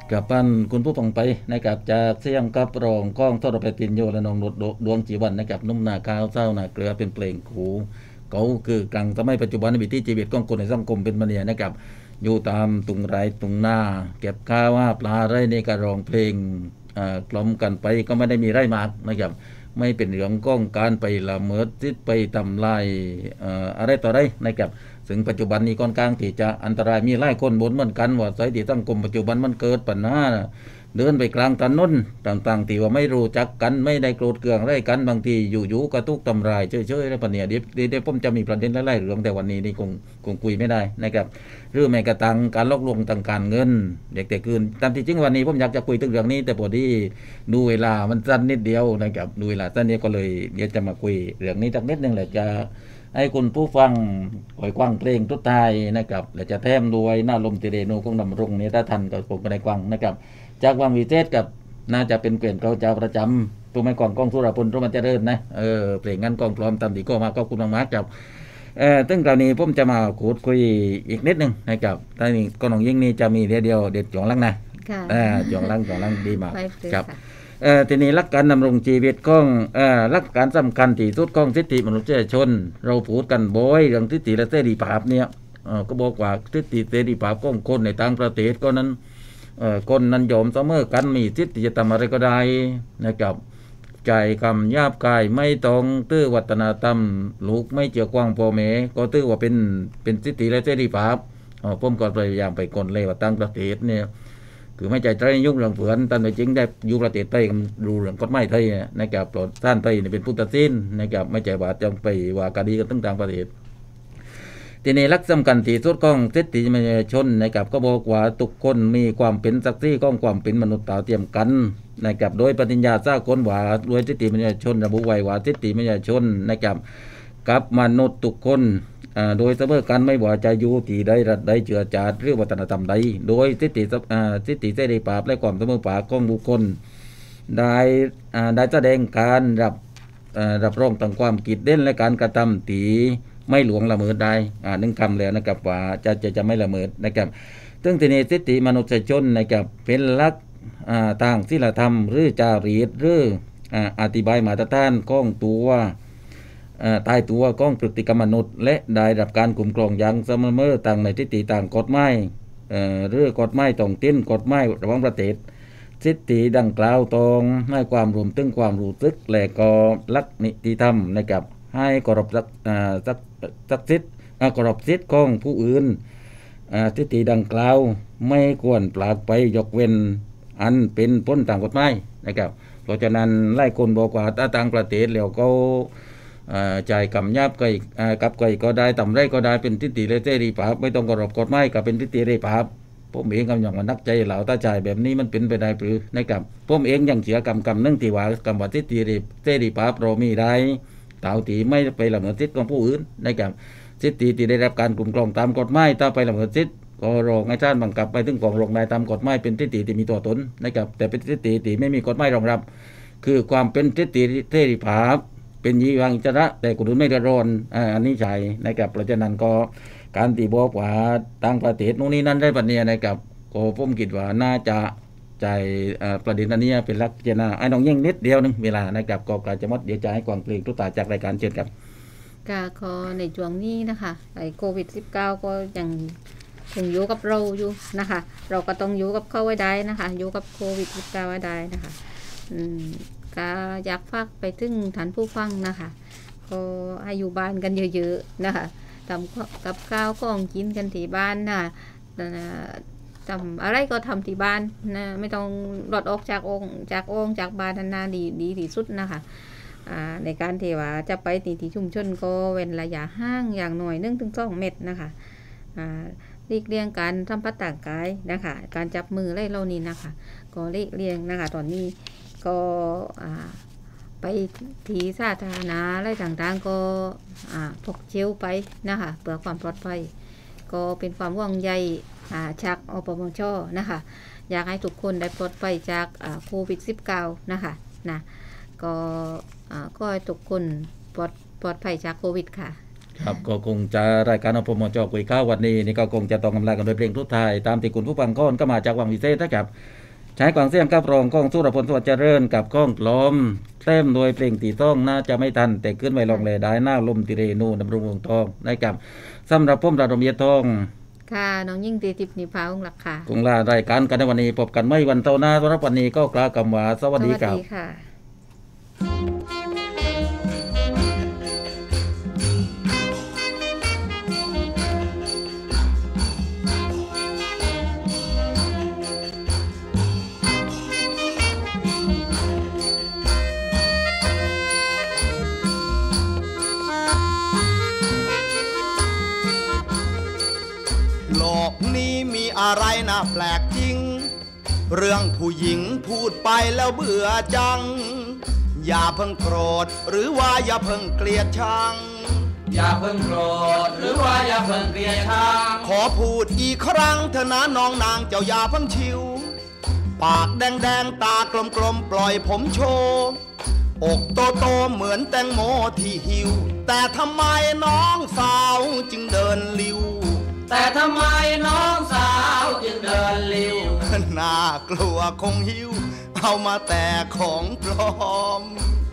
กับปั้นคุณผู้ฟังไปนะครับจากเสียงกับรองก้องทรปตินโยและน้องนดดวงจีวันนะครับนุ่มนาข้าวเศร้านาเกลือเป็นเพลงขูเขาคือกลางสมัยปัจจุบันในวิถีชีวิตของคนในสังคมเป็นมาเนี่ยนะครับอยู่ตามตุงไรตุงหน้าเก็บข้าวว่าปลาไรในการร้องเพลงกล่อมกันไปก็ไม่ได้มีไรมากนะครับไม่เป็นเรื่องก้องการไปละเมิดสิทธิ์ไปทำลายอะไรต่ออะไรนะครับซึ่งปัจจุบันนี้ค่อนข้างที่จะอันตรายมีหลายคนบ่นเหมือนกันว่าสายที่สังคมปัจจุบันมันเกิดปัญหาเดินไปกลางถนนต่างๆที่ว่าไม่รู้จักกันไม่ได้โกรธเคืองอะไรกันบางทีอยู่ๆกระตุกทำลายเฉยๆแล้วปะเนี่ยเดี๋ยวเดี๋ยวผมจะมีประเด็นหลายๆเรื่องแต่วันนี้นี่คงคงคุยไม่ได้นะครับหรือแม้กระทั่งการลอกลวงทางการเงินเด็กแต่คืนตามที่จริงวันนี้ผมอยากจะคุยถึงเรื่องนี้แต่พอดีดูเวลามันสั้นนิดเดียวนะครับดูเวลาสั้นนี้ก็เลยเดี๋ยวจะมาคุยเรื่องนี้สักนิดนึงแหละจะให้คุณผู้ฟังคอยกว้างเพลงทุกทายนะครับและจะแถมด้วยหน้าลมติเรโนคงดำรงนี้ถ้าทันก็คงไปได้กว้างนะครับจากวังวิเศษกับน่าจะเป็นเกวียนเขาเจ้าประจำตัวไม่ก่อนกองสุรพลรุ่งเจริญนะเออเพลงงั้นกองพร้อมตามที่ก็มาก็คุณมากๆกับเออตึ้งคราวนี้ผมจะมาพูดคุยอีกนิดนึงนะครับตอนนี้ก็น้องยิ่งนี่จะมีเดียวเดียวเด็ดจ่องลังนะค่ะเออจ่องลังจ่องลังดีมากครับเออทีนี้หลักการดำรงชีวิตของเออหลักการสำคัญที่สุดของสิทธิมนุษยชนเราพูดกันบ่อยเรื่องสิทธิและเสรีภาพเนี่ยเออก็บอกว่าสิทธิเสรีภาพของคนในต่างประเทศก็นั้นเอ่อคนนั้นยอมเสมอกันมีสิทธิ์ที่จะทำอะไรก็ได้นะครับใจคำหยาบกายไม่ต้องตื้อวัฒนธรรมลูกไม่เจือกวางพ่อแม่ก็ตื้อว่าเป็นเป็นสิทธิและเสรีภาพอ๋อผมก็พยายามไปคนเลยว่าตั้งประเทศเนี่ยคือไม่ใจใจยุ่งเรื่องเผือนตอนไปจริงได้อยู่ประเทศไทยดูเรื่องกฎหมายไทยนะครับโปรดท่านไทยเป็นผู้ตัดสินนะครับไม่ใจว่าจะไปว่าคดีกันตั้งต่างประเทศทีนี้หลักสำคัญที่สุดของสิทธิมนุษยชนนะครับก็บอกว่าทุกคนมีความเป็นศักดิ์ศรีของความเป็นมนุษย์เท่าเทียมกันนะครับโดยปฏิญญาสากลว่าด้วยสิทธิมนุษยชนระบุไว้ว่าสิทธิมนุษยชนนะครับกับมนุษย์ทุกคนโดยเสมอกันไม่ว่าจะอยู่ที่ใดรัฐใดเชื้อชาติหรือวัฒนธรรมใดโดยสิทธิสิทธิเสรีภาพและความเสมอภาคของบุคคลได้ได้แสดงการรับรับรองทางความคิดเด่นและการกระทำที่ไม่หลวงละเมิดได้อ่าหนึ่งคำแล้วนะครับว่าจะจะจะไม่ละเมิดนะครับซึ่งทีนี้สิทธิมนุษยชนนะครับเป็นหลักอ่าทางศีลธรรมหรือจารีตหรืออ่าอธิบายมาตรฐานของตัวอ่าตายตัวของพฤติกรรมมนุษย์และได้รับการคุ้มครองอย่างเสมอต่างในสิทธิต่างกฎหมายเอ่อหรือกฎหมายท้องถิ่นกฎหมายระหว่างประเทศสิทธิดังกล่าวต้องให้ความรวมถึงความรู้สึกและก็หลักนิติธรรมนะครับให้เคารพสักอ่าสักสักสิทธิ์เคารพสิทธิ์ของผู้อื่นสิทธิดังกล่าวไม่ควรปลากไปยกเว้นอันเป็นพ้นทางกฎหมายนะครับเพราะฉะนั้นหลายคนบอกว่าถ้าต่างประเทศแล้วก็จ่ายกำยับก็กับก็ก็ได้ทำไรก็ได้เป็นสิทธิและเสรีภาพไม่ต้องเคารพกฎหมายก็เป็นสิทธิเสรีภาพผมเองกำลังมานักใจเหล่าตาจ่ายแบบนี้มันเป็นไปได้หรือนะครับผมเองยังเสียกรรมกรรมนึ่งที่ว่ากรรมว่าสิทธิเสรีภาพเรามีได้เต่าตีไม่ไปละเมิดสิทธิของผู้อื่นนะครับสิทธิที่ได้รับการคุ้มครองตามกฎหมายถ้าไปละเมิดสิทธิก็รองให้ท่านบังคับไปถึงกองรองได้ตามกฎหมายเป็นสิทธิที่มีตัวตนนะครับแต่เป็นสิทธิที่ไม่มีกฎหมายรองรับคือความเป็นสิทธิเสรีภาพเป็นยี่วังอิสระแต่คนอื่นไม่เดือดร้อนอันนี้ใช่นะครับเพราะฉะนั้นก็การตีบอกว่าต่างประเทศนู้นนี่นั่นได้ปะเนี่ยนะครับก็ผมคิดว่าน่าจะใจประเด็นอันนี้เป็นลักษณะไอ้น้องยิ่งนิดเดียวนึงเวลานะครับก็การจะมดเดี๋ยวจะให้กวางเพลงทุกตาจากรายการเชิญครับกาขอในช่วงนี้นะคะไอ้โควิด สิบเก้า ก็ยังคงอยู่กับเราอยู่นะคะเราก็ต้องอยู่กับเขาไว้ได้นะคะอยู่กับโควิด สิบเก้า ไว้ได้นะคะอืมก็อยากฝากไปถึงท่านผู้ฟังนะคะก็ให้อยู่บ้านกันเยอะๆนะคะทำกับข้าวของกินกันที่บ้านนะทำอะไรก็ทำที่บ้านนะไม่ต้องหลดออกจากองค์จากองค์จากบ้านนานๆดีดีที่สุดนะคะในการที่ว่าจะไปที่ที่ชุมชนก็เว้นระยะห่างอย่างหน่อยหนึ่งถึงสองเมตรนะคะหลีกเลี่ยงการทำพัดต่างกายนะคะการจับมืออะไรเหล่านี้นะคะก็หลีกเลี่ยงนะคะตอนนี้ก็ไปที่สาธารณะอะไรต่างๆก็พกเจลไปนะคะเพื่อความปลอดภัยก็เป็นความห่วงใยจากอปมช.นะคะอยากให้ทุกคนได้ปลอดภัยจากโควิด สิบเก้า นะคะนะก็ก็ให้ทุกคนปลอดปลอดภัยจากโควิดค่ะครับก็คงจะรายการอพมจคุยข้าววันนี้นี่ก็คงจะต้องกำลังกันโดยเพลงทุกไทยตามที่คุณผู้ฟังก้อนก็มาจากวังวิเศษนะครับใช้กวางเสียงกับรองก้องสุรพลสวัสดิ์เจริญกับก้องกลอมเต้มโดยเพลงตีต้องน่าจะไม่ทันแต่ขึ้นไปลองเลยได้หน้าลมติเรนูดำรงวงทองนะครับสำหรับผมราดมเยทองค่ะน้องยิ่งตีติบนิพาองค์หลักค่ะคงลารายการกันในวันนี้พบกันไม่วันเท่าหน้าสำหรับวันนี้ก็กล่าวคำว่าสวัสดีครับโลกนี้มีอะไรน่าแปลกจริงเรื่องผู้หญิงพูดไปแล้วเบื่อจังอย่าเพิ่งโกรธหรือว่าอย่าเพิ่งเกลียดชังอย่าเพิ่งโกรธหรือว่าอย่าเพิ่งเกลียดชังขอพูดอีกครั้งเถอะนะน้องนางเจ้าอย่าเพิ่งชิวปากแดงๆตากลมๆปล่อยผมโชว์อกโตๆเหมือนแตงโมที่หิวแต่ทำไมน้องสาวจึงเดินลิ้วแต่ทำไมน้องสาวจึงเดินลิ้วน่ากลัวคงหิวเอามาแต่ของปลอม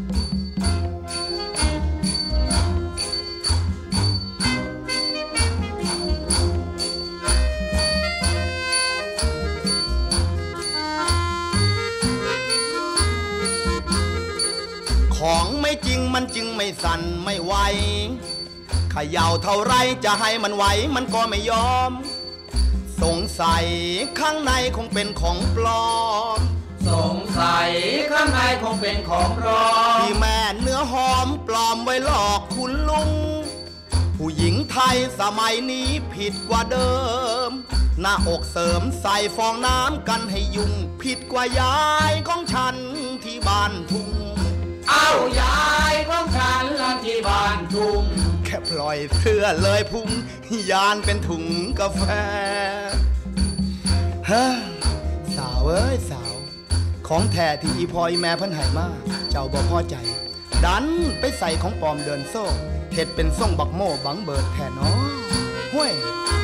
ของไม่จริงมันจึงไม่สั่นไม่ไหวเขย่าเท่าไรจะให้มันไหวมันก็ไม่ยอมสงสัยข้างในคงเป็นของปลอมสงสัยข้างในคงเป็นของปลอมที่แม่เนื้อหอมปลอมไว้หลอกคุณลุงผู้หญิงไทยสมัยนี้ผิดกว่าเดิมหน้าอกเสริมใส่ฟองน้ำกันให้ยุ่งผิดกว่ายายของฉันที่บ้านทุ่งเอายายของฉันละที่บ้านทุ่งแค่ปล่อยเสื้อเลยพุ่งยานเป็นถุงกาแฟฮะสาวเอ้ยสาวของแท้ที่อีพอยแม่เพิ่นให้มาเจ้าบ่พอใจดันไปใส่ของปลอมเดินโซ่เฮ็ดเป็นส่งบักโม่บังเบิดแท้น้อห้วย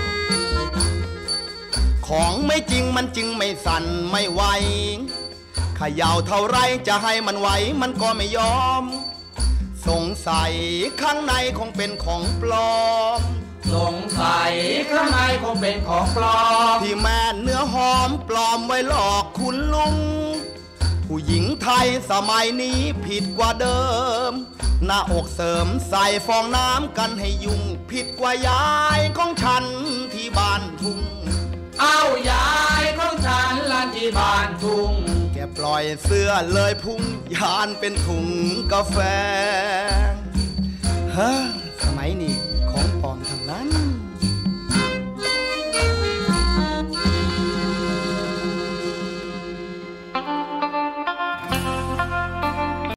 ของไม่จริงมันจึงไม่สั่นไม่ไหวเขย่าเท่าไรจะให้มันไหวมันก็ไม่ยอมสงสัยข้างในคงเป็นของปลอมสงสัยข้างในคงเป็นของปลอมที่แม่เนื้อหอมปลอมไว้หลอกคุณลุงผู้หญิงไทยสมัยนี้ผิดกว่าเดิมหน้าอกเสริมใส่ฟองน้ำกันให้ยุ่งผิดกว่ายายของฉันที่บ้านทุ่งเอายายของฉันละที่บ้านทุ่งแกปล่อยเสื้อเลยพุ่งยานเป็นถุงกาแฟฮะสมัยนี้ของปลอมทั้งนั้น